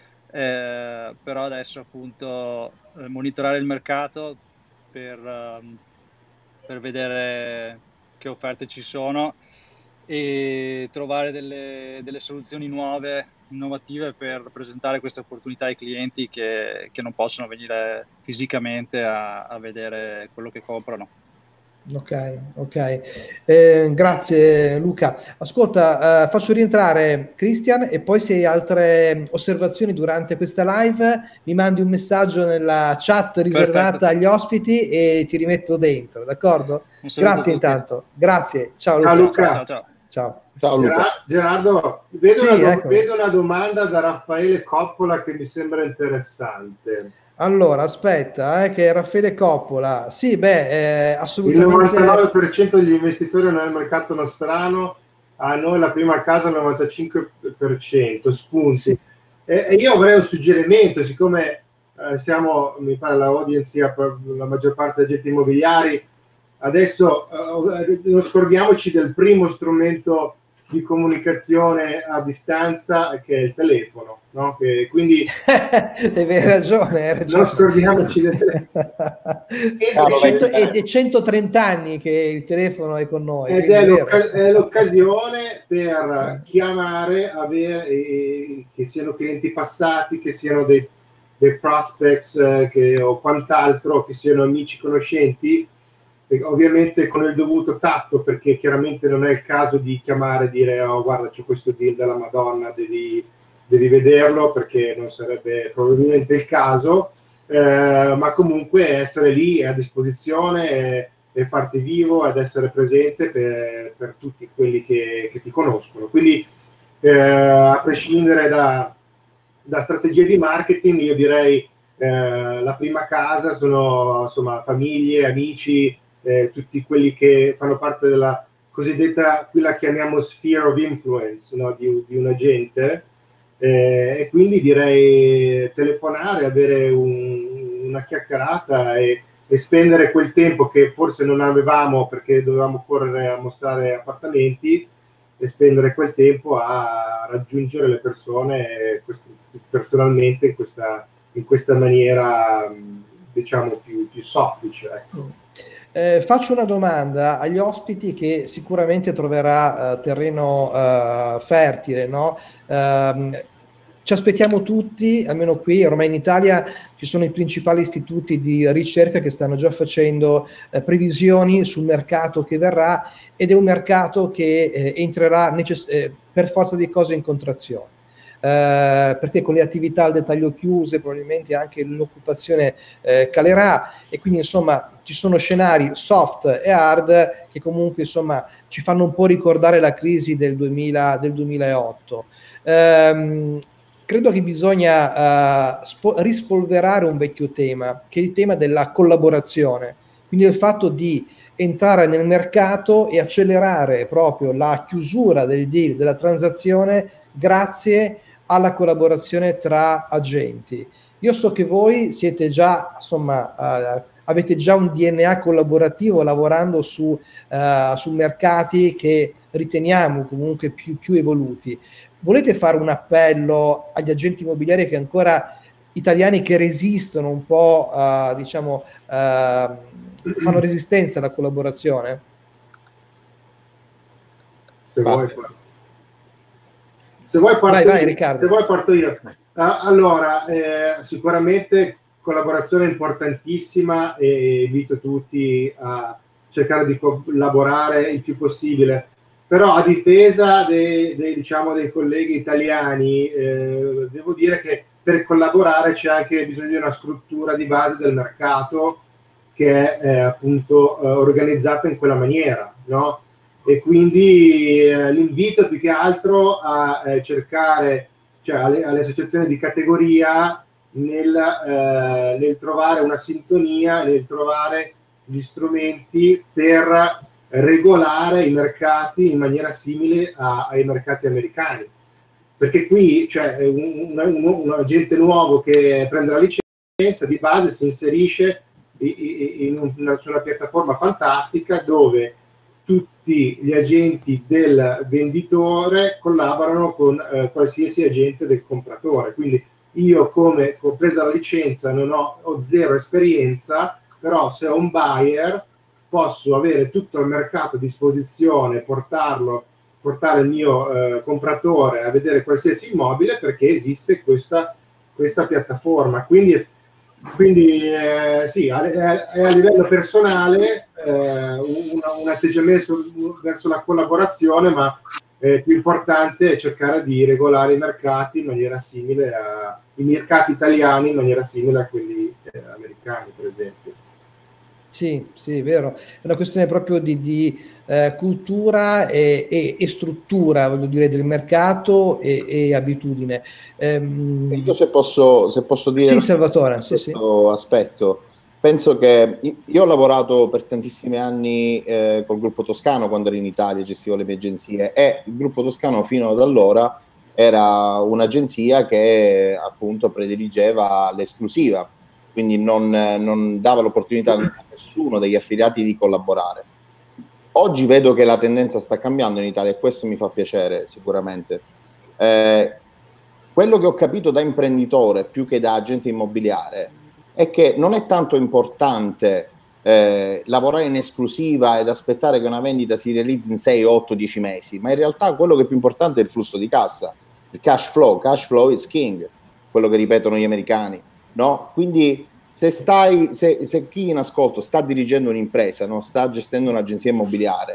Eh, però adesso appunto eh, monitorare il mercato per, ehm, per vedere che offerte ci sono e trovare delle, delle soluzioni nuove, innovative per presentare queste opportunità ai clienti che, che non possono venire fisicamente a, a vedere quello che comprano. Ok, ok. Eh, grazie Luca. Ascolta, eh, faccio rientrare Christian e poi se hai altre osservazioni durante questa live mi mandi un messaggio nella chat riservata Perfetto. agli ospiti e ti rimetto dentro, d'accordo? Un saluto Grazie a tutti. intanto. Grazie. Ciao Luca. Ciao Luca. Ciao, ciao. Ciao. Ciao Luca. Gerard- Gerardo, vedo, Sì, una do- ecco. vedo una domanda da Raffaele Coppola che mi sembra interessante. Allora, aspetta, eh, che Raffaele Coppola. Sì, beh, eh, Il assolutamente. novantanove per cento degli investitori nel mercato nostrano, a noi la prima casa il novantacinque per cento, spunti. Sì. E, e io avrei un suggerimento, siccome eh, siamo, mi pare la audience sia per la maggior parte degli agenti immobiliari, adesso eh, non scordiamoci del primo strumento di comunicazione a distanza che è il telefono, no? Che quindi hai ragione, hai ragione. non scordiamoci del telefono. È, cento, è, è centotrenta anni che il telefono è con noi. Ed è, l'oc- è l'occasione per chiamare, avere, eh, che siano clienti passati, che siano dei, dei prospects eh, che, o quant'altro, che siano amici conoscenti, e ovviamente con il dovuto tatto, perché chiaramente non è il caso di chiamare e dire oh guarda c'è questo deal della Madonna, devi, devi vederlo, perché non sarebbe probabilmente il caso, eh, ma comunque essere lì a disposizione e, e farti vivo ed essere presente per, per tutti quelli che, che ti conoscono. Quindi eh, a prescindere da, da strategie di marketing, io direi eh, la prima casa sono insomma famiglie, amici, eh, tutti quelli che fanno parte della cosiddetta, qui la chiamiamo sphere of influence, no? di, di un agente, eh, e quindi direi telefonare, avere un, una chiacchierata e, e spendere quel tempo che forse non avevamo perché dovevamo correre a mostrare appartamenti, e spendere quel tempo a raggiungere le persone questo, personalmente in questa, in questa maniera diciamo più, più soffice, ecco. Eh, faccio una domanda agli ospiti che sicuramente troverà eh, terreno eh, fertile, no? Eh, ci aspettiamo tutti, almeno qui, ormai in Italia ci sono i principali istituti di ricerca che stanno già facendo eh, previsioni sul mercato che verrà, ed è un mercato che eh, entrerà necess- eh, per forza di cose in contrazione. eh, perché con le attività al dettaglio chiuse probabilmente anche l'occupazione eh, calerà, e quindi insomma ci sono scenari soft e hard che comunque insomma ci fanno un po' ricordare la crisi del, duemila, del duemilaotto. Ehm, credo che bisogna uh, spo- rispolverare un vecchio tema, che è il tema della collaborazione, quindi il fatto di entrare nel mercato e accelerare proprio la chiusura del deal, della transazione, grazie alla collaborazione tra agenti. Io so che voi siete già, insomma, uh, avete già un D N A collaborativo lavorando su, uh, su mercati che riteniamo comunque più, più evoluti. Volete fare un appello agli agenti immobiliari che ancora italiani che resistono un po', uh, diciamo, uh, fanno resistenza alla collaborazione? Se vuoi, se vuoi parto vai, vai, io. Riccardo. Se vuoi parto io. Uh, allora, eh, sicuramente collaborazione importantissima e invito tutti a cercare di collaborare il più possibile. Però a difesa dei, dei, diciamo, dei colleghi italiani, eh, devo dire che per collaborare c'è anche bisogno di una struttura di base del mercato che è eh, appunto eh, organizzata in quella maniera, no? E quindi eh, l'invito più che altro a eh, cercare, cioè alle, alle associazioni di categoria nel, eh, nel trovare una sintonia, nel trovare gli strumenti per regolare i mercati in maniera simile a, ai mercati americani, perché qui cioè, un, un, un agente nuovo che prende la licenza di base si inserisce in una, su una piattaforma fantastica dove tutti gli agenti del venditore collaborano con eh, qualsiasi agente del compratore. Quindi io, come ho preso la licenza, non ho, ho zero esperienza, però se ho un buyer posso avere tutto il mercato a disposizione, portarlo, portare il mio eh, compratore a vedere qualsiasi immobile, perché esiste questa, questa piattaforma. Quindi, quindi eh, sì, a, a, a livello personale eh, un, un atteggiamento verso la collaborazione, ma eh, più importante è cercare di regolare i mercati in maniera simile a, i mercati italiani in maniera simile a quelli eh, americani, per esempio. Sì, sì, è vero. È una questione proprio di, di eh, cultura e, e, e struttura, voglio dire, del mercato e, e abitudine. Ehm... Io se posso, se posso dire... Sì, Salvatore, sì, sì. aspetto. Penso che io ho lavorato per tantissimi anni eh, col gruppo Toscano quando ero in Italia, gestivo le mie agenzie, e il gruppo Toscano fino ad allora era un'agenzia che appunto prediligeva l'esclusiva, quindi non, non dava l'opportunità a nessuno degli affiliati di collaborare. Oggi vedo che la tendenza sta cambiando in Italia e questo mi fa piacere sicuramente. Eh, quello che ho capito da imprenditore più che da agente immobiliare è che non è tanto importante eh, lavorare in esclusiva ed aspettare che una vendita si realizzi in sei, otto, dieci mesi, ma in realtà quello che è più importante è il flusso di cassa, il cash flow. Cash flow is king, quello che ripetono gli americani. No? Quindi se stai, se, se chi in ascolto sta dirigendo un'impresa, no? Sta gestendo un'agenzia immobiliare,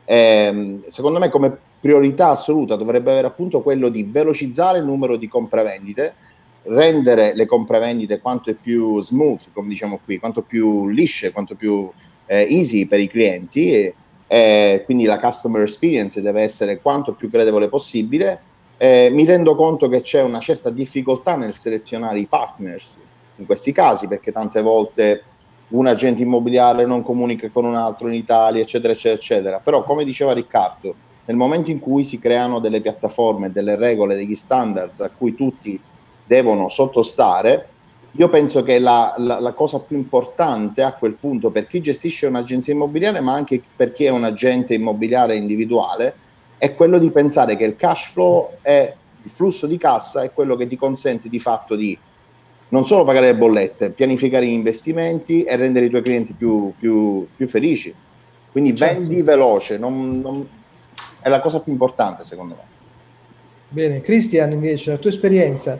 ehm, secondo me come priorità assoluta dovrebbe avere appunto quello di velocizzare il numero di compravendite, rendere le compravendite quanto è più smooth, come diciamo qui, quanto più lisce, quanto più eh, easy per i clienti, e, e quindi la customer experience deve essere quanto più gradevole possibile. Eh, mi rendo conto che c'è una certa difficoltà nel selezionare i partners in questi casi, perché tante volte un agente immobiliare non comunica con un altro in Italia, eccetera, eccetera, eccetera. Però, come diceva Riccardo, nel momento in cui si creano delle piattaforme, delle regole, degli standards a cui tutti devono sottostare, io penso che la, la, la cosa più importante a quel punto per chi gestisce un'agenzia immobiliare, ma anche per chi è un agente immobiliare individuale, è quello di pensare che il cash flow e il flusso di cassa è quello che ti consente di fatto di non solo pagare le bollette, pianificare gli investimenti e rendere i tuoi clienti più, più, più felici. Quindi certo, vendi veloce, non, non, è la cosa più importante secondo me. Bene, Cristian invece, la tua esperienza?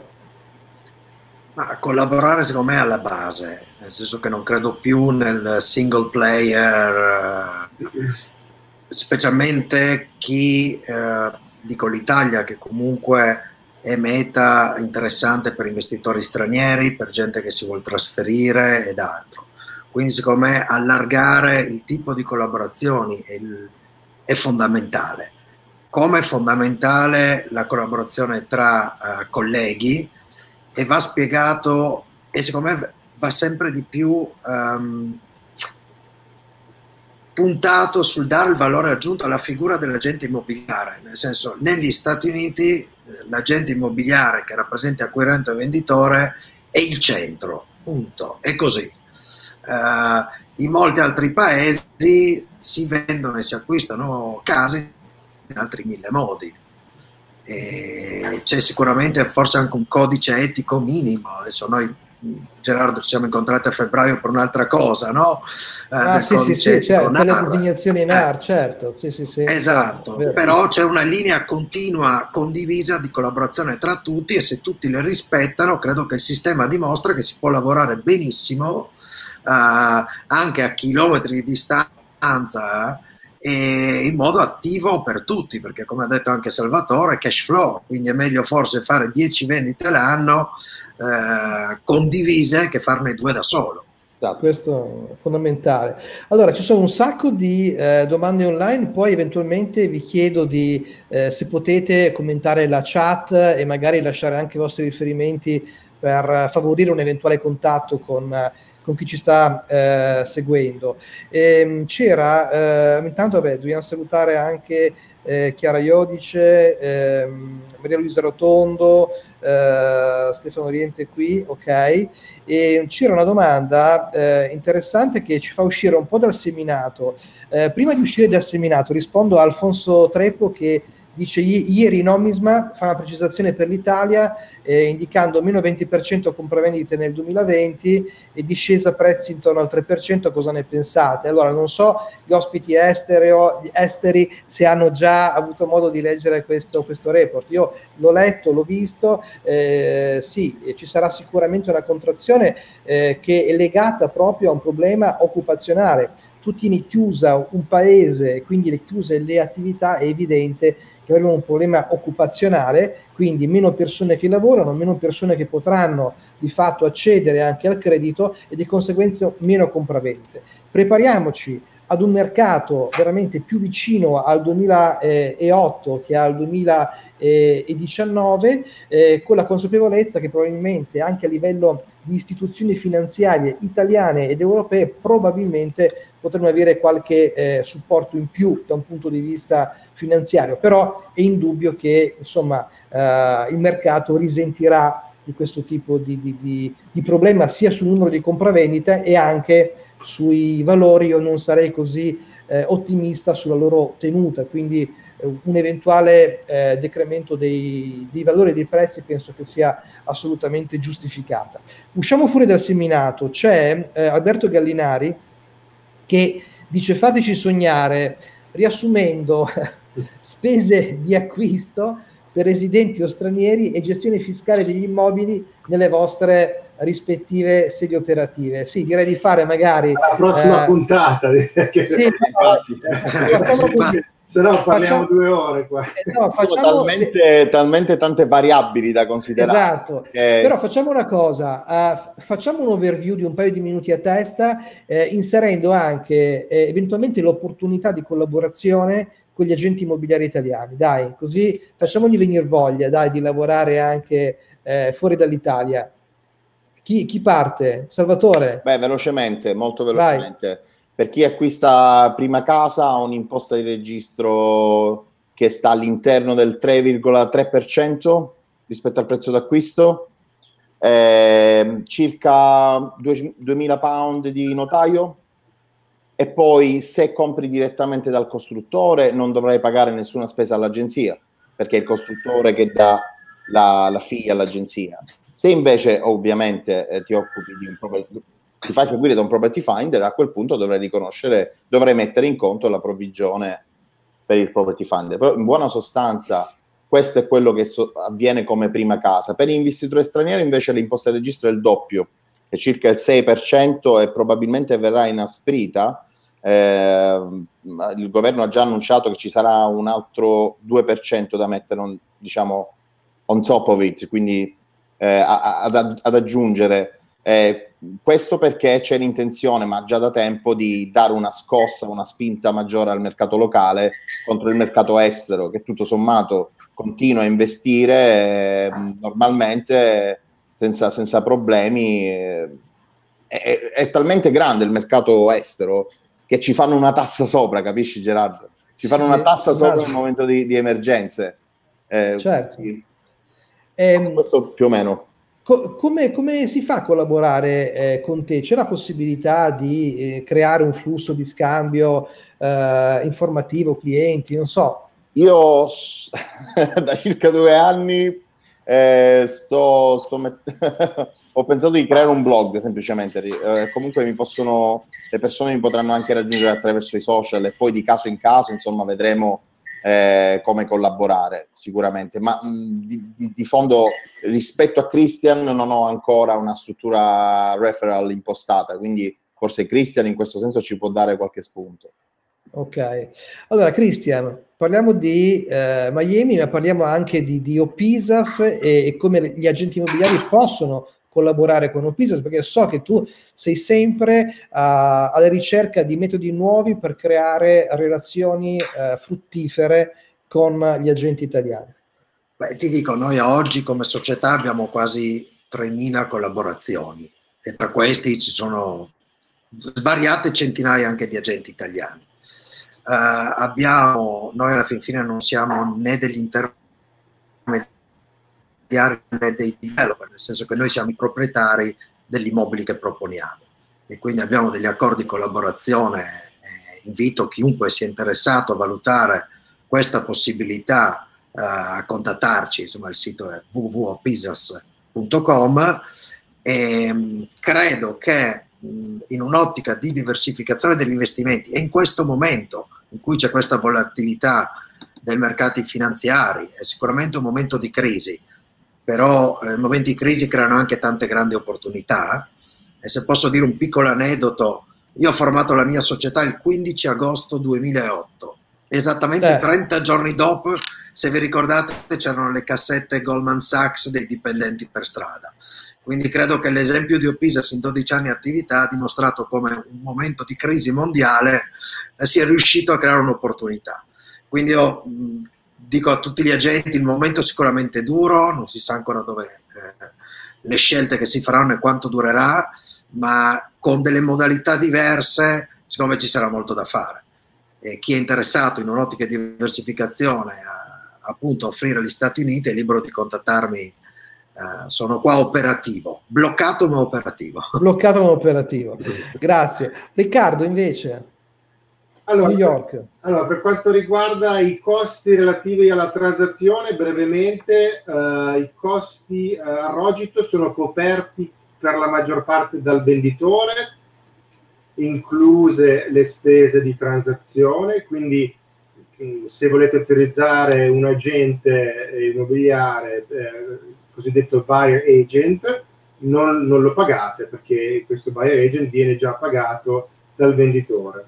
Ma collaborare secondo me è alla base, nel senso che non credo più nel single player, specialmente chi, eh, dico l'Italia, che comunque è meta interessante per investitori stranieri, per gente che si vuole trasferire ed altro. Quindi secondo me allargare il tipo di collaborazioni è, il, è fondamentale. Come è fondamentale la collaborazione tra uh, colleghi, e va spiegato, e secondo me va sempre di più um, puntato sul dare il valore aggiunto alla figura dell'agente immobiliare, nel senso, negli Stati Uniti eh, l'agente immobiliare che rappresenta acquirente e venditore è il centro, punto, è così. Uh, in molti altri paesi si vendono e si acquistano case in altri mille modi. E c'è sicuramente forse anche un codice etico minimo. Adesso noi, Gerardo, ci siamo incontrati a febbraio per un'altra cosa, no? Eh, ah, del sì, codice sì, etico certo, N A R. le designazioni N A R, eh, certo, sì, sì, sì, esatto, certo, però c'è una linea continua, condivisa di collaborazione tra tutti, e se tutti le rispettano credo che il sistema dimostra che si può lavorare benissimo eh, anche a chilometri di distanza, e in modo attivo per tutti, perché come ha detto anche Salvatore, cash flow, quindi è meglio forse fare dieci vendite l'anno eh, condivise che farne due da solo. Questo è fondamentale. Allora, ci sono un sacco di eh, domande online, poi eventualmente vi chiedo di, eh, se potete commentare la chat e magari lasciare anche i vostri riferimenti per favorire un eventuale contatto con, con chi ci sta eh, seguendo. E, c'era, eh, intanto vabbè, dobbiamo salutare anche eh, Chiara Iodice, eh, Maria Luisa Rotondo, eh, Stefano Oriente qui, ok. E c'era una domanda eh, interessante che ci fa uscire un po' dal seminato. Eh, prima di uscire dal seminato rispondo a Alfonso Treppo che dice: ieri Nomisma fa una precisazione per l'Italia eh, indicando meno venti per cento compravendite nel duemilaventi e discesa prezzi intorno al tre per cento. Cosa ne pensate? Allora, non so gli ospiti estereo, gli esteri se hanno già avuto modo di leggere questo, questo report. Io l'ho letto, l'ho visto, eh, sì, ci sarà sicuramente una contrazione eh, che è legata proprio a un problema occupazionale. Tu tieni chiusa un paese, quindi le chiuse le attività, è evidente che avremo un problema occupazionale, quindi meno persone che lavorano, meno persone che potranno di fatto accedere anche al credito e di conseguenza meno compravendite. Prepariamoci ad un mercato veramente più vicino al duemilaotto che al duemiladiciannove, eh, con la consapevolezza che probabilmente anche a livello di istituzioni finanziarie italiane ed europee probabilmente potremmo avere qualche eh, supporto in più da un punto di vista finanziario, però è indubbio che insomma eh, il mercato risentirà di questo tipo di, di, di, di problema sia sul numero di compravendite e anche sui valori. Io non sarei così eh, ottimista sulla loro tenuta, quindi eh, un eventuale eh, decremento dei, dei valori dei prezzi penso che sia assolutamente giustificata. Usciamo fuori dal seminato, c'è eh, Alberto Gallinari che dice: fateci sognare, riassumendo spese di acquisto per residenti o stranieri e gestione fiscale degli immobili nelle vostre rispettive sedi operative. Sì, direi di fare magari la prossima eh, puntata. Che sì, se no parliamo facciamo, due ore qua. Eh, no, facciamo, talmente, se... talmente tante variabili da considerare. Esatto, che... però facciamo una cosa, uh, facciamo un overview di un paio di minuti a testa, eh, inserendo anche eh, eventualmente l'opportunità di collaborazione con gli agenti immobiliari italiani, dai, così facciamogli venire voglia, dai, di lavorare anche eh, fuori dall'Italia. Chi, chi parte? Salvatore? Beh, velocemente, molto velocemente. Vai. Per chi acquista prima casa ha un'imposta di registro che sta all'interno del tre virgola tre per cento rispetto al prezzo d'acquisto, eh, circa duemila pound di notaio, e poi se compri direttamente dal costruttore non dovrai pagare nessuna spesa all'agenzia, perché è il costruttore che dà la, la fee all'agenzia. Se invece ovviamente eh, ti occupi di un proprietà, ti fai seguire da un property finder, a quel punto dovrai riconoscere, dovrai mettere in conto la provvigione per il property finder. Però in buona sostanza questo è quello che so, avviene come prima casa. Per gli investitori stranieri invece l'imposta di registro è il doppio, è circa il sei per cento e probabilmente verrà inasprita. Eh, il governo ha già annunciato che ci sarà un altro due per cento da mettere, diciamo, on top of it, quindi eh, ad, ad aggiungere. Eh, questo perché c'è l'intenzione, ma già da tempo, di dare una scossa, una spinta maggiore al mercato locale contro il mercato estero, che tutto sommato continua a investire eh, normalmente senza, senza problemi. Eh, è, è talmente grande il mercato estero che ci fanno una tassa sopra, capisci Gerardo? Ci fanno sì, una tassa sopra nel momento di, di emergenze. Eh, certo. Quindi, ehm, questo più o meno. Co come, come si fa a collaborare eh, con te? C'è la possibilità di eh, creare un flusso di scambio eh, informativo, clienti, non so? Io da circa due anni eh, sto, sto ho pensato di creare un blog semplicemente, eh, comunque mi possono, le persone mi potranno anche raggiungere attraverso i social e poi di caso in caso, insomma, vedremo Eh, come collaborare sicuramente, ma mh, di, di fondo rispetto a Christian non ho ancora una struttura referral impostata, quindi forse Christian in questo senso ci può dare qualche spunto. Ok, allora Christian, parliamo di eh, Miami, ma parliamo anche di, di Opisas e, e come gli agenti immobiliari possono collaborare con Opisas, perché so che tu sei sempre uh, alla ricerca di metodi nuovi per creare relazioni uh, fruttifere con gli agenti italiani. Beh, ti dico, noi oggi come società abbiamo quasi tremila collaborazioni e tra questi ci sono svariate centinaia anche di agenti italiani. Uh, abbiamo, noi alla fin fine non siamo né degli intermediari né dei developer, nel senso che noi siamo i proprietari degli immobili che proponiamo e quindi abbiamo degli accordi di collaborazione. Eh, invito chiunque sia interessato a valutare questa possibilità uh, a contattarci, insomma il sito è w w w punto opisas punto com e um, credo che um, in un'ottica di diversificazione degli investimenti e in questo momento in cui c'è questa volatilità dei mercati finanziari, è sicuramente un momento di crisi, però eh, momenti di crisi creano anche tante grandi opportunità. E se posso dire un piccolo aneddoto, io ho formato la mia società il quindici agosto duemilaotto, esattamente eh. trenta giorni dopo, se vi ricordate, c'erano le cassette Goldman Sachs dei dipendenti per strada. Quindi credo che l'esempio di Opisas in dodici anni di attività ha dimostrato come un momento di crisi mondiale eh, sia riuscito a creare un'opportunità. Quindi io mh, dico a tutti gli agenti, il momento è sicuramente duro, non si sa ancora dove eh, le scelte che si faranno e quanto durerà, ma con delle modalità diverse, secondo me ci sarà molto da fare. E chi è interessato in un'ottica di diversificazione a, appunto offrire agli Stati Uniti è libero di contattarmi. Uh, sono qua operativo, bloccato ma operativo. Bloccato ma operativo, grazie. Riccardo invece, allora, New York. Allora, per quanto riguarda i costi relativi alla transazione, brevemente, uh, i costi uh, a rogito sono coperti per la maggior parte dal venditore, incluse le spese di transazione, quindi se volete utilizzare un agente immobiliare eh, cosiddetto buyer agent, non, non lo pagate perché questo buyer agent viene già pagato dal venditore.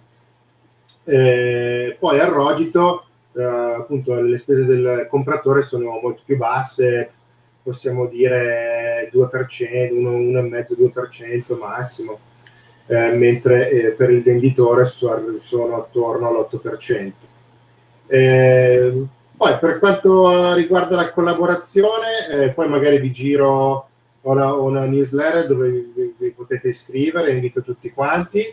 Eh, poi al rogito eh, appunto le spese del compratore sono molto più basse, possiamo dire due per cento, uno virgola cinque due per cento massimo, eh, mentre eh, per il venditore sono, sono attorno all'otto per cento. Eh, poi per quanto riguarda la collaborazione, eh, poi magari vi giro una, una newsletter dove vi, vi potete iscrivere, invito tutti quanti,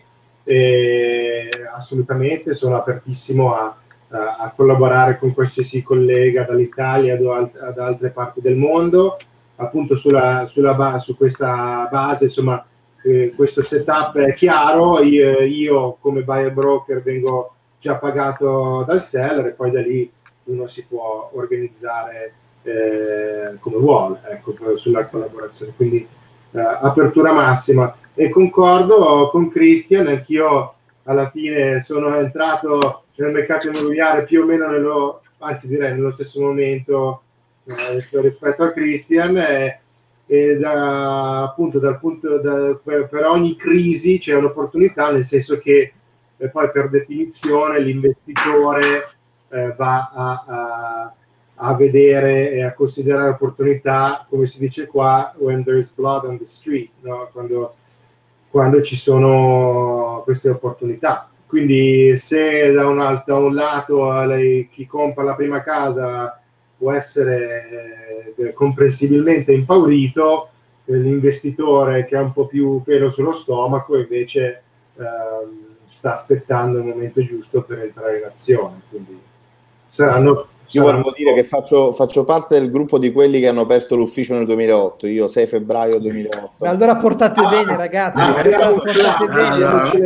e assolutamente sono apertissimo a, a, a collaborare con qualsiasi collega dall'Italia ad altre parti del mondo, appunto sulla, sulla su questa base, insomma eh, questo setup è chiaro, io, io come buyer broker vengo già pagato dal seller e poi da lì uno si può organizzare eh, come vuole, ecco, sulla collaborazione, quindi eh, apertura massima. E concordo con Christian, anch'io alla fine sono entrato nel mercato immobiliare più o meno nello, anzi direi nello stesso momento eh, rispetto a Christian e, e da, appunto dal punto da, per, per ogni crisi c'è un'opportunità, nel senso che e poi per definizione l'investitore eh, va a, a, a vedere e a considerare opportunità, come si dice qua, when there is blood on the street, no? quando, quando ci sono queste opportunità. Quindi se da un, da un lato lei, chi compra la prima casa può essere eh, comprensibilmente impaurito, eh, l'investitore che ha un po' più pelo sullo stomaco invece eh, sta aspettando il momento giusto per entrare in azione. Quindi saranno... Io volevo dire che faccio, faccio parte del gruppo di quelli che hanno aperto l'ufficio nel duemilaotto, io sei febbraio duemilaotto. Allora portate bene ragazzi, ah, allora portate bene.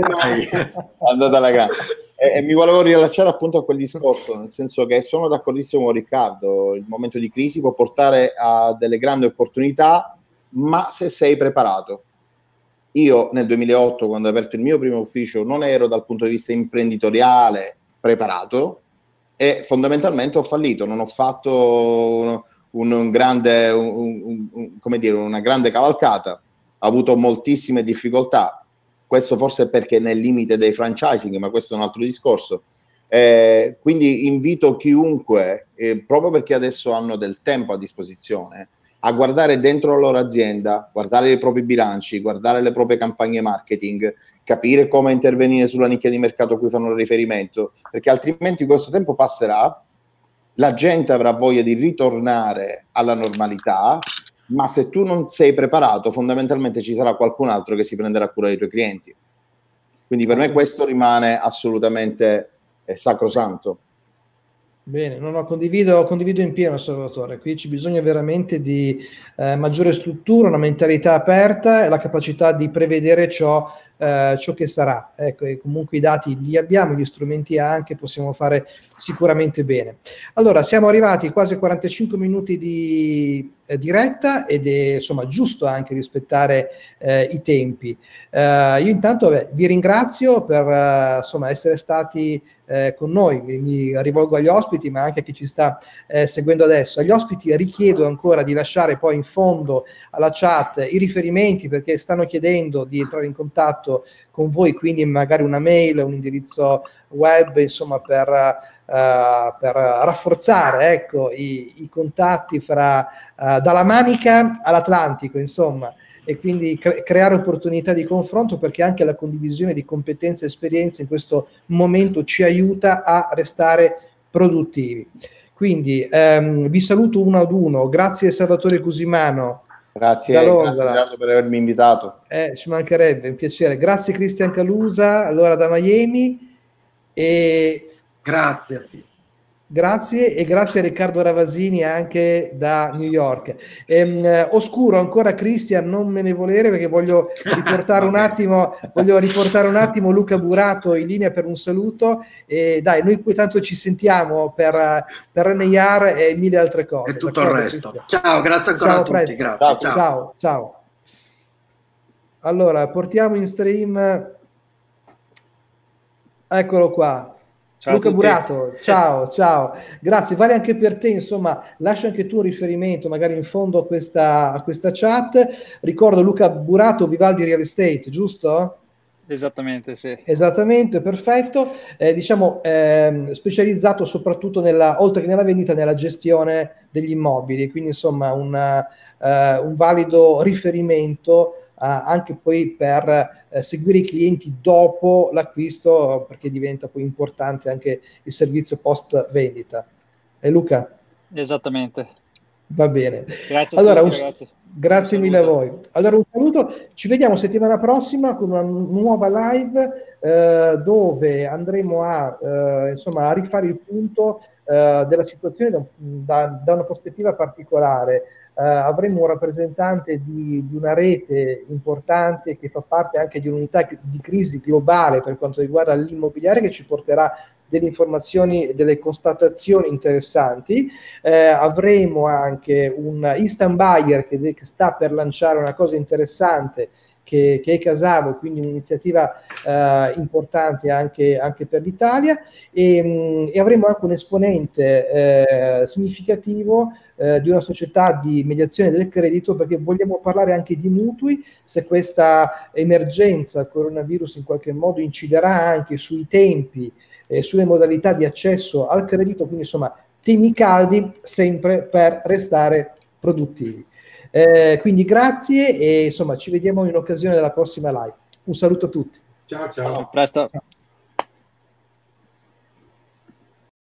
Ah, andate alla gara. E, e mi volevo riallacciare appunto a quel discorso, nel senso che sono d'accordissimo con Riccardo, il momento di crisi può portare a delle grandi opportunità, ma se sei preparato. Io nel duemilaotto, quando ho aperto il mio primo ufficio, non ero dal punto di vista imprenditoriale preparato, e fondamentalmente ho fallito, non ho fatto un, un, un grande, un, un, un, come dire, una grande cavalcata, ho avuto moltissime difficoltà, questo forse perché nel limite dei franchising, ma questo è un altro discorso. Eh, quindi invito chiunque, eh, proprio perché adesso hanno del tempo a disposizione, a guardare dentro la loro azienda, guardare i propri bilanci, guardare le proprie campagne marketing, capire come intervenire sulla nicchia di mercato a cui fanno riferimento, perché altrimenti questo tempo passerà, la gente avrà voglia di ritornare alla normalità, ma se tu non sei preparato, fondamentalmente ci sarà qualcun altro che si prenderà cura dei tuoi clienti. Quindi per me questo rimane assolutamente eh, sacrosanto. Bene, no, no, condivido, condivido in pieno, Salvatore. Qui ci bisogna veramente di eh, maggiore struttura, una mentalità aperta e la capacità di prevedere ciò, eh, ciò che sarà. Ecco, e comunque i dati li abbiamo, gli strumenti anche, possiamo fare sicuramente bene. Allora, siamo arrivati quasi a quarantacinque minuti di eh, diretta ed è insomma giusto anche rispettare eh, i tempi. Eh, io intanto beh, vi ringrazio per eh, insomma essere stati Eh, con noi, mi rivolgo agli ospiti ma anche a chi ci sta eh, seguendo adesso. Agli ospiti richiedo ancora di lasciare poi in fondo alla chat i riferimenti, perché stanno chiedendo di entrare in contatto con voi, quindi magari una mail, un indirizzo web, insomma per, uh, per rafforzare ecco, i, i contatti fra uh, dalla Manica all'Atlantico, insomma, e quindi cre- creare opportunità di confronto, perché anche la condivisione di competenze e esperienze in questo momento ci aiuta a restare produttivi. Quindi ehm, vi saluto uno ad uno, grazie Salvatore Cusimano. Grazie, grazie Gerardo per avermi invitato. Eh, ci mancherebbe, un piacere. Grazie Cristian Calusa, allora da Miami. E grazie. Grazie e grazie a Riccardo Ravasini anche da New York. Ehm, oscuro ancora Cristian, non me ne volere perché voglio riportare un attimo, voglio riportare un attimo Luca Burato in linea per un saluto. E dai, noi poi tanto ci sentiamo per, per N I R e mille altre cose. E tutto il resto. Cristian? Ciao, grazie ancora ciao, a tutti. Grazie. Ciao, ciao. ciao, ciao. Allora, portiamo in stream. Eccolo qua. Ciao Luca Burato, ciao, ciao, grazie, vale anche per te, insomma, lascia anche tu un riferimento magari in fondo a questa, a questa chat. Ricordo Luca Burato, Vivaldi Real Estate, giusto? Esattamente, sì. Esattamente, perfetto, eh, diciamo eh, specializzato soprattutto nella, oltre che nella vendita, nella gestione degli immobili, quindi insomma una, uh, un valido riferimento Uh, anche poi per uh, seguire i clienti dopo l'acquisto, perché diventa poi importante anche il servizio post vendita. E Luca? Esattamente. Va bene. Grazie allora, a tutti, un, ragazzi. Grazie mille a voi. Allora un saluto, ci vediamo settimana prossima con una nuova live eh, dove andremo a, eh, insomma, a rifare il punto eh, della situazione da, da, da una prospettiva particolare. Uh, avremo un rappresentante di, di una rete importante che fa parte anche di un'unità di crisi globale per quanto riguarda l'immobiliare, che ci porterà delle informazioni e delle constatazioni interessanti. Uh, avremo anche un instant buyer che, de- che sta per lanciare una cosa interessante che, che è Casavo, quindi un'iniziativa uh, importante anche, anche per l'Italia, e, mh, e avremo anche un esponente uh, significativo uh, di una società di mediazione del credito, perché vogliamo parlare anche di mutui, se questa emergenza coronavirus in qualche modo inciderà anche sui tempi e sulle modalità di accesso al credito, quindi insomma temi caldi sempre per restare produttivi. Eh, quindi grazie e insomma ci vediamo in occasione della prossima live. Un saluto a tutti. Ciao ciao. A presto. Ciao.